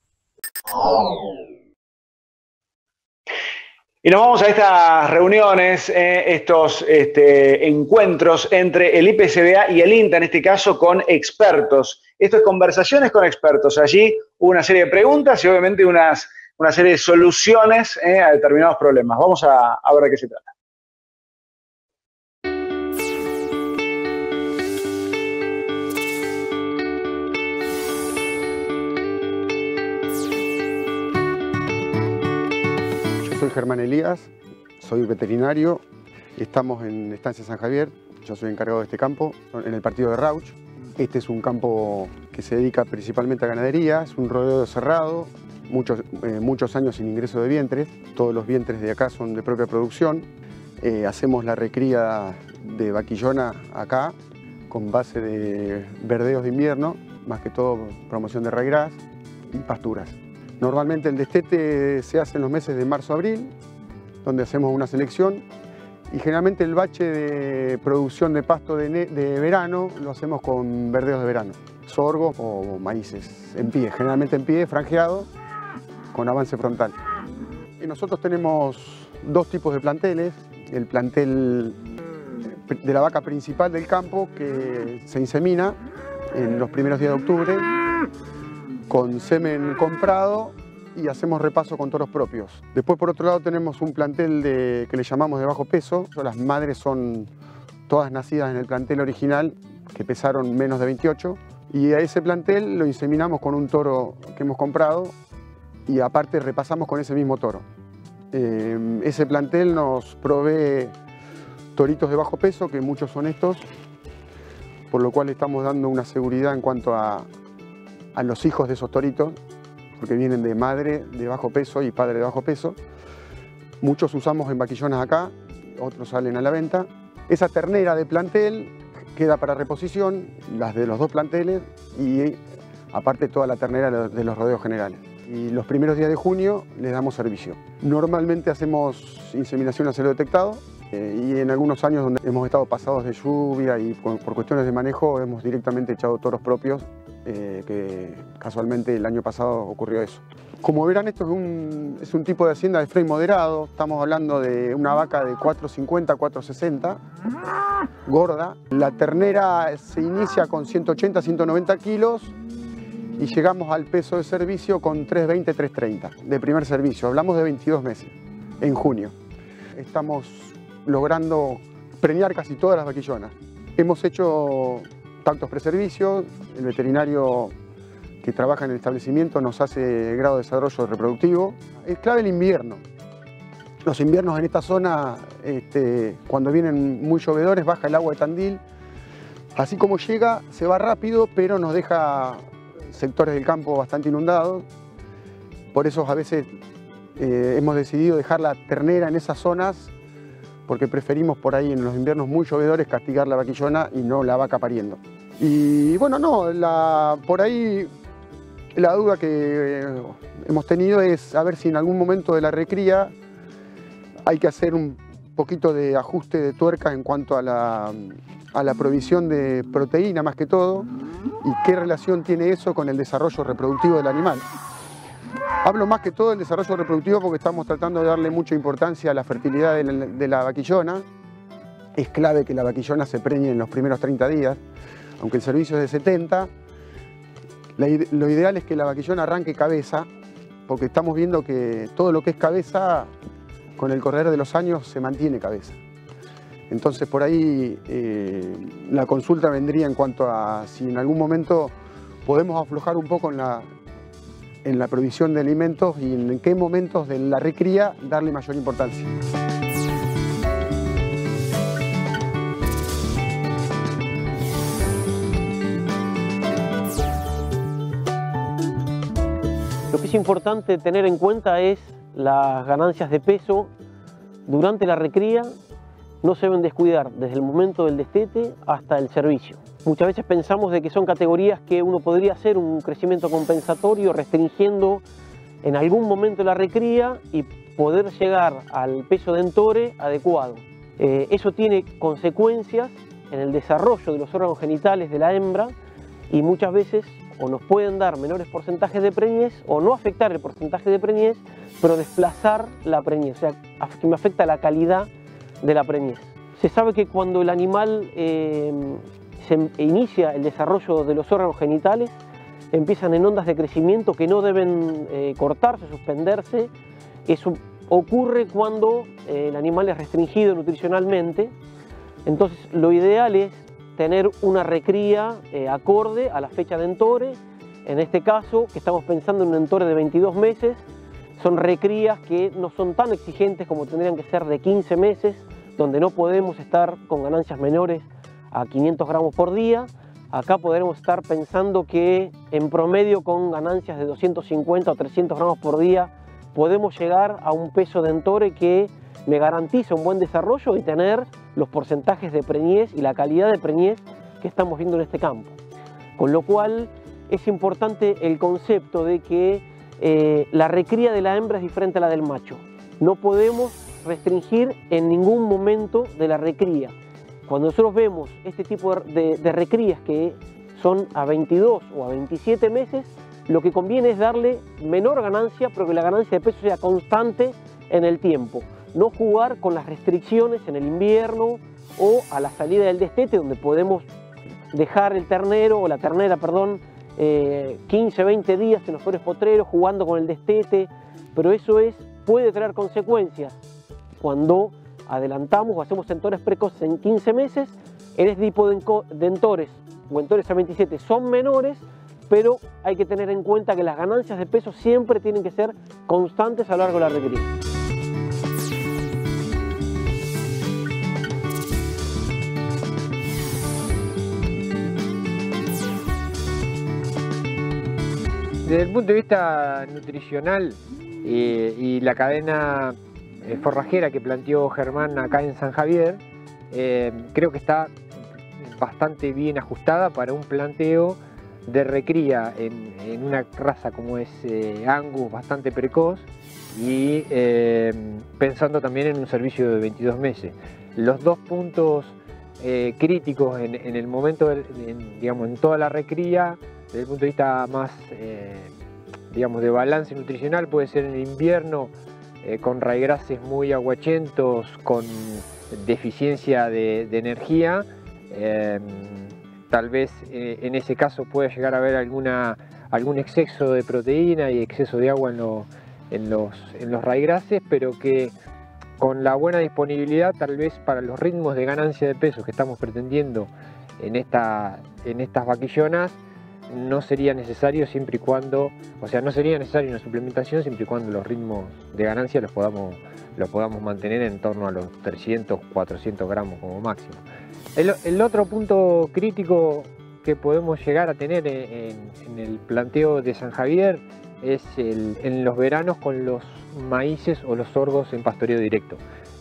A: Y nos vamos a estas reuniones, eh, estos este, encuentros entre el I P C B A y el INTA, en este caso con expertos. Esto es conversaciones con expertos. Allí hubo una serie de preguntas y obviamente unas, una serie de soluciones eh, a determinados problemas. Vamos a, a ver de qué se trata.
Q: Soy Germán Elías, soy veterinario, estamos en Estancia San Javier, yo soy encargado de este campo, en el partido de Rauch. Este es un campo que se dedica principalmente a ganadería, es un rodeo cerrado, muchos, eh, muchos años sin ingreso de vientres, todos los vientres de acá son de propia producción. Eh, hacemos la recría de vaquillona acá, con base de verdeos de invierno, más que todo promoción de raigras y pasturas. Normalmente el destete se hace en los meses de marzo-abril, donde hacemos una selección, y generalmente el bache de producción de pasto de, de verano lo hacemos con verdeos de verano, sorgo o maíces en pie, generalmente en pie, franjeado, con avance frontal. Y nosotros tenemos dos tipos de planteles, el plantel de la vaca principal del campo que se insemina en los primeros días de octubre, con semen comprado y hacemos repaso con toros propios. Después, por otro lado, tenemos un plantel de, que le llamamos de bajo peso. Las madres son todas nacidas en el plantel original que pesaron menos de veintiocho, y a ese plantel lo inseminamos con un toro que hemos comprado y aparte repasamos con ese mismo toro. Eh, ese plantel nos provee toritos de bajo peso, que muchos son estos, por lo cual estamos dando una seguridad en cuanto a, a los hijos de esos toritos, porque vienen de madre de bajo peso y padre de bajo peso. Muchos usamos en vaquillonas acá, otros salen a la venta. Esa ternera de plantel queda para reposición, las de los dos planteles y aparte toda la ternera de los rodeos generales. Y los primeros días de junio les damos servicio. Normalmente hacemos inseminación a celo detectado eh, y en algunos años donde hemos estado pasados de lluvia y por, por cuestiones de manejo hemos directamente echado toros propios, eh, que casualmente el año pasado ocurrió eso. Como verán, esto es un, es un tipo de hacienda de frame moderado. Estamos hablando de una vaca de cuatro cincuenta, cuatro sesenta, gorda. La ternera se inicia con ciento ochenta, ciento noventa kilos y llegamos al peso de servicio con trescientos veinte, trescientos treinta de primer servicio. Hablamos de veintidós meses, en junio. Estamos logrando preñar casi todas las vaquillonas. Hemos hecho tactos preservicios, el veterinario que trabaja en el establecimiento nos hace grado de desarrollo reproductivo. Es clave el invierno. Los inviernos en esta zona, este, cuando vienen muy llovedores, baja el agua de Tandil. Así como llega, se va rápido, pero nos deja sectores del campo bastante inundados. Por eso a veces eh, hemos decidido dejar la ternera en esas zonas, porque preferimos por ahí en los inviernos muy llovedores castigar la vaquillona y no la vaca pariendo. Y bueno, no, la, por ahí la duda que hemos tenido es a ver si en algún momento de la recría hay que hacer un poquito de ajuste de tuerca en cuanto a la, a la provisión de proteína más que todo y qué relación tiene eso con el desarrollo reproductivo del animal. Hablo más que todo del desarrollo reproductivo porque estamos tratando de darle mucha importancia a la fertilidad de la, de la vaquillona. Es clave que la vaquillona se preñe en los primeros treinta días, aunque el servicio es de setenta. La, lo ideal es que la vaquillona arranque cabeza, porque estamos viendo que todo lo que es cabeza, con el correr de los años, se mantiene cabeza. Entonces por ahí eh, la consulta vendría en cuanto a si en algún momento podemos aflojar un poco en la, en la provisión de alimentos y en qué momentos de la recría darle mayor importancia.
R: Lo que es importante tener en cuenta es las ganancias de peso durante la recría. No se deben descuidar desde el momento del destete hasta el servicio. Muchas veces pensamos de que son categorías que uno podría hacer un crecimiento compensatorio restringiendo en algún momento de la recría y poder llegar al peso de entore adecuado. Eh, eso tiene consecuencias en el desarrollo de los órganos genitales de la hembra y muchas veces o nos pueden dar menores porcentajes de preñez o no afectar el porcentaje de preñez, pero desplazar la preñez, o sea, que me afecta la calidad de la preñez. Se sabe que cuando el animal eh, se inicia el desarrollo de los órganos genitales, empiezan en ondas de crecimiento que no deben eh, cortarse, suspenderse. Eso ocurre cuando eh, el animal es restringido nutricionalmente. Entonces lo ideal es tener una recría eh, acorde a la fecha de entore. En este caso, que estamos pensando en un entore de veintidós meses, son recrías que no son tan exigentes como tendrían que ser de quince meses, donde no podemos estar con ganancias menores a quinientos gramos por día. Acá podremos estar pensando que en promedio con ganancias de doscientos cincuenta o trescientos gramos por día podemos llegar a un peso de entore que me garantiza un buen desarrollo y tener los porcentajes de preñez y la calidad de preñez que estamos viendo en este campo. Con lo cual es importante el concepto de que eh, la recría de la hembra es diferente a la del macho. No podemos restringir en ningún momento de la recría. Cuando nosotros vemos este tipo de, de, de recrías que son a veintidós o a veintisiete meses, lo que conviene es darle menor ganancia, pero que la ganancia de peso sea constante en el tiempo. No jugar con las restricciones en el invierno o a la salida del destete, donde podemos dejar el ternero o la ternera, perdón, eh, quince, veinte días en los flores potreros jugando con el destete, pero eso es, puede traer consecuencias cuando adelantamos o hacemos entores precoces en quince meses, El dipodentores o entores A veintisiete son menores, pero hay que tener en cuenta que las ganancias de peso siempre tienen que ser constantes a lo largo de la recría.
S: Desde el punto de vista nutricional eh, y la cadena eh, forrajera que planteó Germán acá en San Javier, eh, creo que está bastante bien ajustada para un planteo de recría en, en una raza como es eh, Angus, bastante precoz, y eh, pensando también en un servicio de veintidós meses. Los dos puntos eh, críticos en, en el momento, de, en, digamos, en toda la recría, desde el punto de vista más, eh, digamos, de balance nutricional, puede ser en el invierno, eh, con raigrases muy aguachentos, con deficiencia de, de energía. Eh, tal vez eh, en ese caso puede llegar a haber alguna, algún exceso de proteína y exceso de agua en, lo, en, los, en los raigrases, pero que con la buena disponibilidad, tal vez para los ritmos de ganancia de peso que estamos pretendiendo en, esta, en estas vaquillonas, no sería necesario siempre y cuando, o sea, no sería necesario una suplementación siempre y cuando los ritmos de ganancia los podamos, los podamos mantener en torno a los trescientos, cuatrocientos gramos como máximo. El, el otro punto crítico que podemos llegar a tener en, en el planteo de San Javier es el, en los veranos con los maíces o los sorgos en pastoreo directo.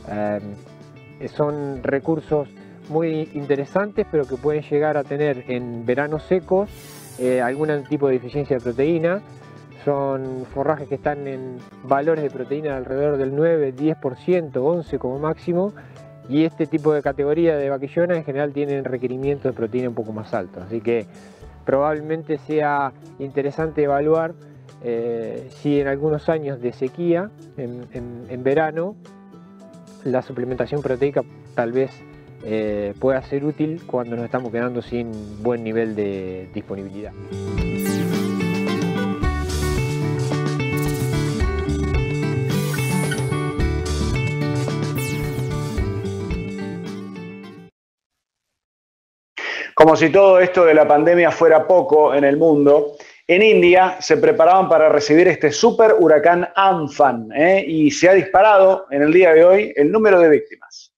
S: Eh, son recursos muy interesantes, pero que pueden llegar a tener en veranos secos eh, algún tipo de deficiencia de proteína. Son forrajes que están en valores de proteína de alrededor del nueve, diez por ciento, once por ciento como máximo, y este tipo de categoría de vaquillonas en general tienen requerimientos de proteína un poco más altos, así que probablemente sea interesante evaluar eh, si en algunos años de sequía, en, en, en verano, la suplementación proteica tal vez eh, pueda ser útil cuando nos estamos quedando sin buen nivel de disponibilidad.
A: Como si todo esto de la pandemia fuera poco en el mundo, en India se preparaban para recibir este super huracán Amphan, ¿eh? y se ha disparado en el día de hoy el número de víctimas.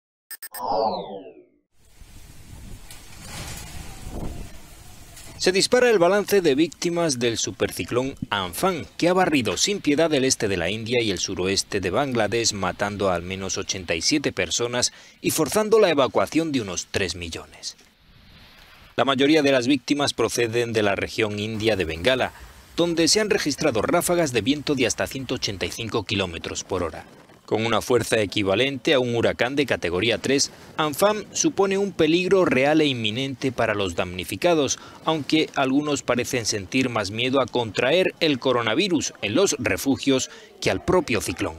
T: Se dispara el balance de víctimas del superciclón Amphan, que ha barrido sin piedad el este de la India y el suroeste de Bangladesh, matando a al menos ochenta y siete personas y forzando la evacuación de unos tres millones. La mayoría de las víctimas proceden de la región india de Bengala, donde se han registrado ráfagas de viento de hasta ciento ochenta y cinco kilómetros por hora. Con una fuerza equivalente a un huracán de categoría tres, Amphan supone un peligro real e inminente para los damnificados, aunque algunos parecen sentir más miedo a contraer el coronavirus en los refugios que al propio ciclón.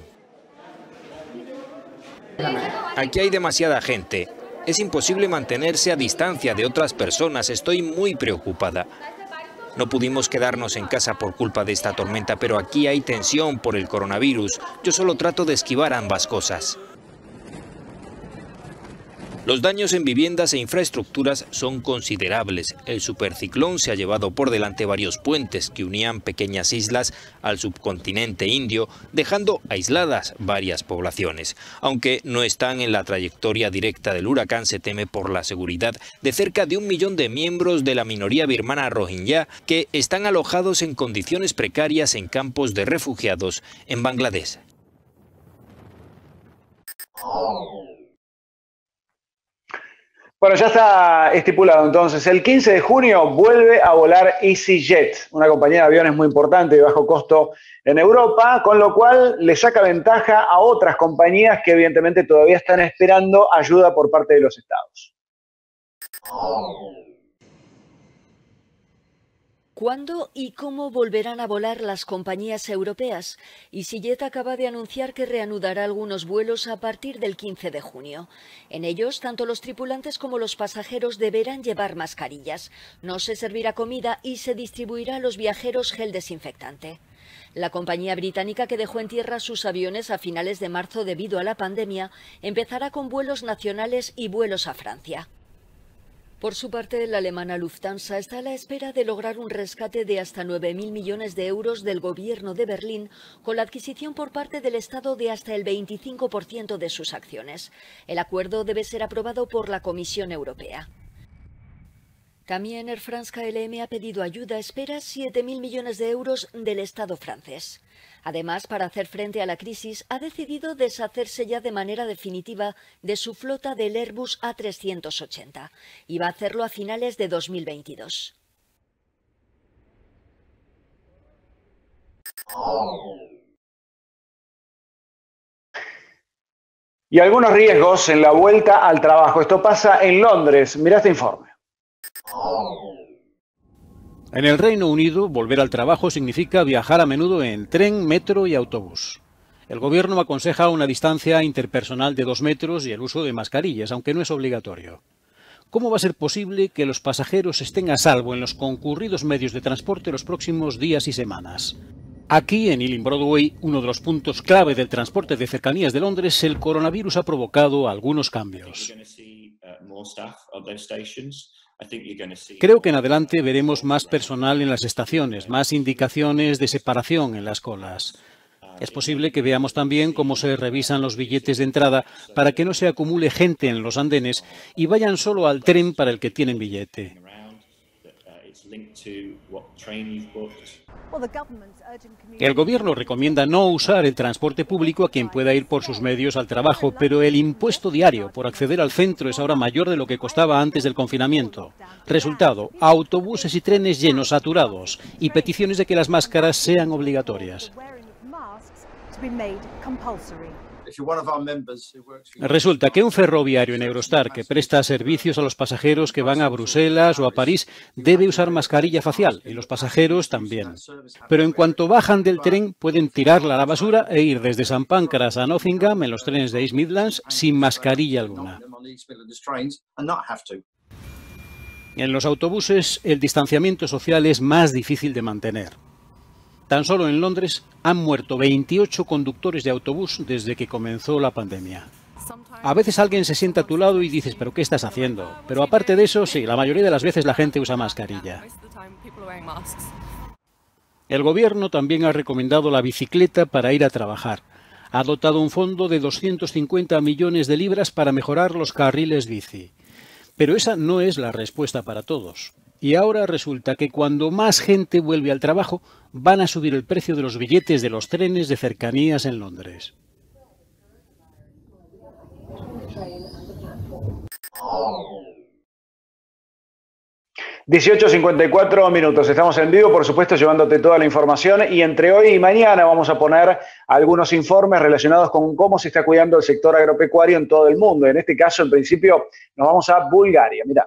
T: Aquí hay demasiada gente. Es imposible mantenerse a distancia de otras personas, estoy muy preocupada. No pudimos quedarnos en casa por culpa de esta tormenta, pero aquí hay tensión por el coronavirus. Yo solo trato de esquivar ambas cosas. Los daños en viviendas e infraestructuras son considerables. El superciclón se ha llevado por delante varios puentes que unían pequeñas islas al subcontinente indio, dejando aisladas varias poblaciones. Aunque no están en la trayectoria directa del huracán, se teme por la seguridad de cerca de un millón de miembros de la minoría birmana rohingya que están alojados en condiciones precarias en campos de refugiados en Bangladesh.
A: Bueno, ya está estipulado entonces. El quince de junio vuelve a volar EasyJet, una compañía de aviones muy importante de bajo costo en Europa, con lo cual le saca ventaja a otras compañías que evidentemente todavía están esperando ayuda por parte de los estados.
U: ¿Cuándo y cómo volverán a volar las compañías europeas? EasyJet acaba de anunciar que reanudará algunos vuelos a partir del quince de junio. En ellos, tanto los tripulantes como los pasajeros deberán llevar mascarillas. No se servirá comida y se distribuirá a los viajeros gel desinfectante. La compañía británica, que dejó en tierra sus aviones a finales de marzo debido a la pandemia, empezará con vuelos nacionales y vuelos a Francia. Por su parte, la alemana Lufthansa está a la espera de lograr un rescate de hasta nueve mil millones de euros del gobierno de Berlín con la adquisición por parte del Estado de hasta el veinticinco por ciento de sus acciones. El acuerdo debe ser aprobado por la Comisión Europea. También Air France K L M ha pedido ayuda, espera siete mil millones de euros del Estado francés. Además, para hacer frente a la crisis, ha decidido deshacerse ya de manera definitiva de su flota del Airbus A trescientos ochenta y va a hacerlo a finales de dos mil veintidós.
A: Y algunos riesgos en la vuelta al trabajo. Esto pasa en Londres. Mirá este informe.
B: En el Reino Unido, volver al trabajo significa viajar a menudo en tren, metro y autobús. El gobierno aconseja una distancia interpersonal de dos metros y el uso de mascarillas, aunque no es obligatorio. ¿Cómo va a ser posible que los pasajeros estén a salvo en los concurridos medios de transporte los próximos días y semanas? Aquí, en Ealing Broadway, uno de los puntos clave del transporte de cercanías de Londres, el coronavirus ha provocado algunos cambios. Creo que en adelante veremos más personal en las estaciones, más indicaciones de separación en las colas. Es posible que veamos también cómo se revisan los billetes de entrada para que no se acumule gente en los andenes y vayan solo al tren para el que tienen billete. El gobierno recomienda no usar el transporte público a quien pueda ir por sus medios al trabajo, pero el impuesto diario por acceder al centro es ahora mayor de lo que costaba antes del confinamiento. Resultado, autobuses y trenes llenos, saturados, y peticiones de que las máscaras sean obligatorias. Resulta que un ferroviario en Eurostar que presta servicios a los pasajeros que van a Bruselas o a París debe usar mascarilla facial y los pasajeros también. Pero en cuanto bajan del tren pueden tirarla a la basura e ir desde San Pancras a Nottingham en los trenes de East Midlands sin mascarilla alguna. En los autobuses el distanciamiento social es más difícil de mantener. Tan solo en Londres han muerto veintiocho conductores de autobús desde que comenzó la pandemia. A veces alguien se sienta a tu lado y dices, ¿pero qué estás haciendo? Pero aparte de eso, sí, la mayoría de las veces la gente usa mascarilla. El gobierno también ha recomendado la bicicleta para ir a trabajar. Ha dotado un fondo de doscientos cincuenta millones de libras para mejorar los carriles bici. Pero esa no es la respuesta para todos. Y ahora resulta que cuando más gente vuelve al trabajo, van a subir el precio de los billetes de los trenes de cercanías en Londres.
A: dieciocho cincuenta y cuatro minutos. Estamos en vivo, por supuesto, llevándote toda la información. Y entre hoy y mañana vamos a poner algunos informes relacionados con cómo se está cuidando el sector agropecuario en todo el mundo. En este caso, en principio, nos vamos a Bulgaria. Mirá.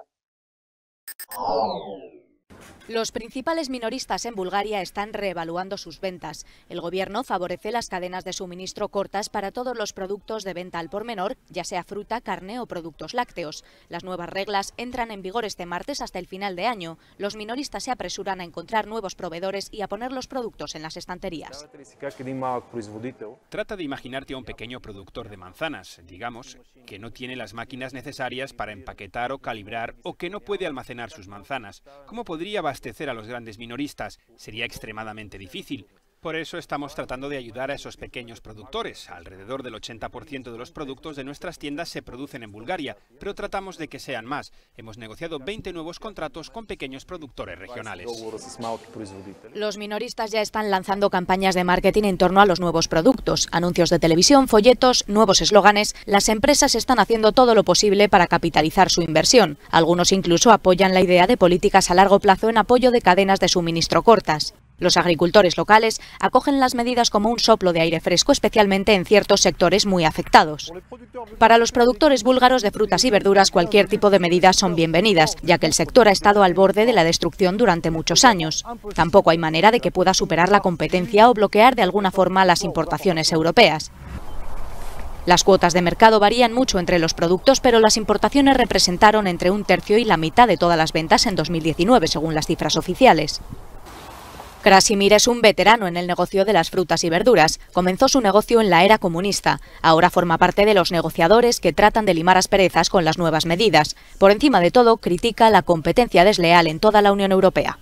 V: Los principales minoristas en Bulgaria están reevaluando sus ventas. El gobierno favorece las cadenas de suministro cortas para todos los productos de venta al por menor, ya sea fruta, carne o productos lácteos. Las nuevas reglas entran en vigor este martes hasta el final de año. Los minoristas se apresuran a encontrar nuevos proveedores y a poner los productos en las estanterías.
W: Trata de imaginarte a un pequeño productor de manzanas, digamos, que no tiene las máquinas necesarias para empaquetar o calibrar o que no puede almacenar sus manzanas. ¿Cómo podría abastecer a los grandes minoristas? Sería extremadamente difícil. Por eso estamos tratando de ayudar a esos pequeños productores. Alrededor del ochenta por ciento de los productos de nuestras tiendas se producen en Bulgaria, pero tratamos de que sean más. Hemos negociado veinte nuevos contratos con pequeños productores regionales.
V: Los minoristas ya están lanzando campañas de marketing en torno a los nuevos productos. Anuncios de televisión, folletos, nuevos eslóganes. Las empresas están haciendo todo lo posible para capitalizar su inversión. Algunos incluso apoyan la idea de políticas a largo plazo en apoyo de cadenas de suministro cortas. Los agricultores locales acogen las medidas como un soplo de aire fresco, especialmente en ciertos sectores muy afectados. Para los productores búlgaros de frutas y verduras, cualquier tipo de medidas son bienvenidas, ya que el sector ha estado al borde de la destrucción durante muchos años. Tampoco hay manera de que pueda superar la competencia o bloquear de alguna forma las importaciones europeas. Las cuotas de mercado varían mucho entre los productos, pero las importaciones representaron entre un tercio y la mitad de todas las ventas en dos mil diecinueve, según las cifras oficiales. Krasimir es un veterano en el negocio de las frutas y verduras. Comenzó su negocio en la era comunista. Ahora forma parte de los negociadores que tratan de limar asperezas con las nuevas medidas. Por encima de todo, critica la competencia desleal en toda la Unión Europea.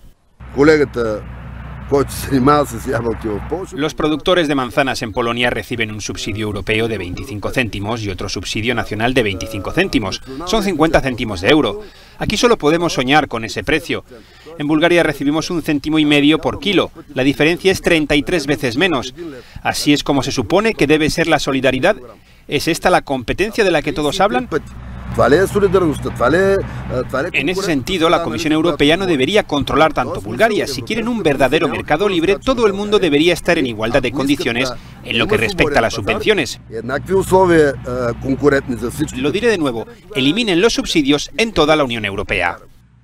W: Los productores de manzanas en Polonia reciben un subsidio europeo de veinticinco céntimos y otro subsidio nacional de veinticinco céntimos. Son cincuenta céntimos de euro. Aquí solo podemos soñar con ese precio. En Bulgaria recibimos un céntimo y medio por kilo. La diferencia es treinta y tres veces menos. ¿Así es como se supone que debe ser la solidaridad? ¿Es esta la competencia de la que todos hablan? En ese sentido, la Comisión Europea no debería controlar tanto Bulgaria. Si quieren un verdadero mercado libre, todo el mundo debería estar en igualdad de condiciones en lo que respecta a las subvenciones. Lo diré de nuevo, eliminen los subsidios en toda la Unión Europea.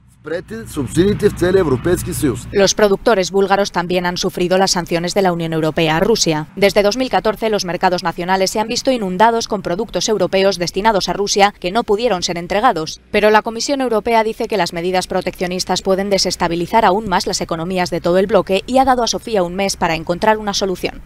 V: Los productores búlgaros también han sufrido las sanciones de la Unión Europea a Rusia. Desde dos mil catorce los mercados nacionales se han visto inundados con productos europeos destinados a Rusia que no pudieron ser entregados. Pero la Comisión Europea dice que las medidas proteccionistas pueden desestabilizar aún más las economías de todo el bloque y ha dado a Sofía un mes para encontrar una solución.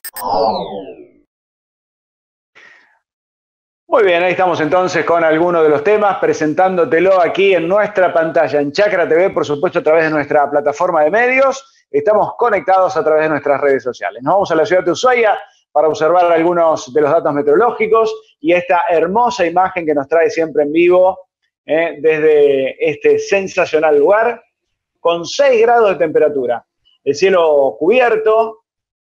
A: Muy bien, ahí estamos entonces con algunos de los temas, presentándotelo aquí en nuestra pantalla, en Chacra T V, por supuesto a través de nuestra plataforma de medios. Estamos conectados a través de nuestras redes sociales. Nos vamos a la ciudad de Ushuaia para observar algunos de los datos meteorológicos y esta hermosa imagen que nos trae siempre en vivo eh, desde este sensacional lugar, con seis grados de temperatura. El cielo cubierto.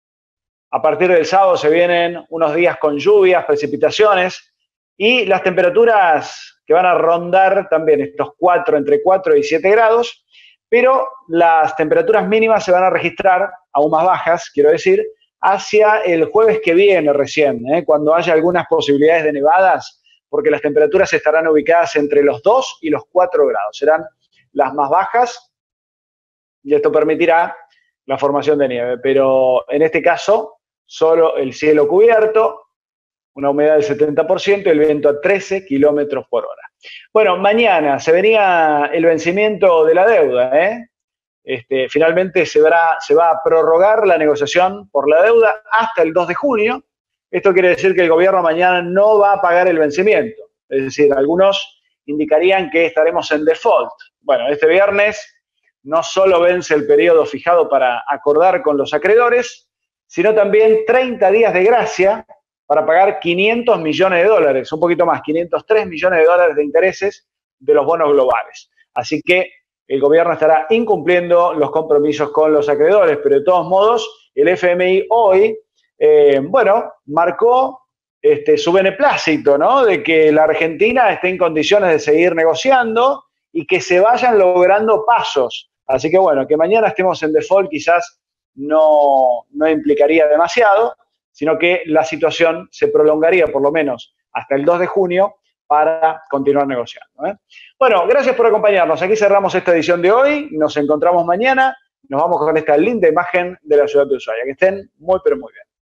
A: A partir del sábado se vienen unos días con lluvias, precipitaciones, y las temperaturas que van a rondar también estos cuatro, entre cuatro y siete grados, pero las temperaturas mínimas se van a registrar aún más bajas, quiero decir, hacia el jueves que viene recién, ¿eh? cuando haya algunas posibilidades de nevadas, porque las temperaturas estarán ubicadas entre los dos y los cuatro grados, serán las más bajas, y esto permitirá la formación de nieve, pero en este caso, solo el cielo cubierto, una humedad del setenta por ciento y el viento a trece kilómetros por hora. Bueno, mañana se venía el vencimiento de la deuda, ¿eh? Este, finalmente se, verá, se va a prorrogar la negociación por la deuda hasta el dos de junio. Esto quiere decir que el gobierno mañana no va a pagar el vencimiento. Es decir, algunos indicarían que estaremos en default. Bueno, este viernes no solo vence el periodo fijado para acordar con los acreedores, sino también treinta días de gracia para pagar quinientos millones de dólares, un poquito más, quinientos tres millones de dólares de intereses de los bonos globales. Así que el gobierno estará incumpliendo los compromisos con los acreedores, pero de todos modos, el F M I hoy, eh, bueno, marcó este, su beneplácito, ¿no? De que la Argentina esté en condiciones de seguir negociando y que se vayan logrando pasos. Así que bueno, que mañana estemos en default quizás no, no implicaría demasiado, sino que la situación se prolongaría por lo menos hasta el dos de junio para continuar negociando, ¿eh? Bueno, gracias por acompañarnos. Aquí cerramos esta edición de hoy. Nos encontramos mañana. Nos vamos con esta linda imagen de la ciudad de Ushuaia. Que estén muy, pero muy bien.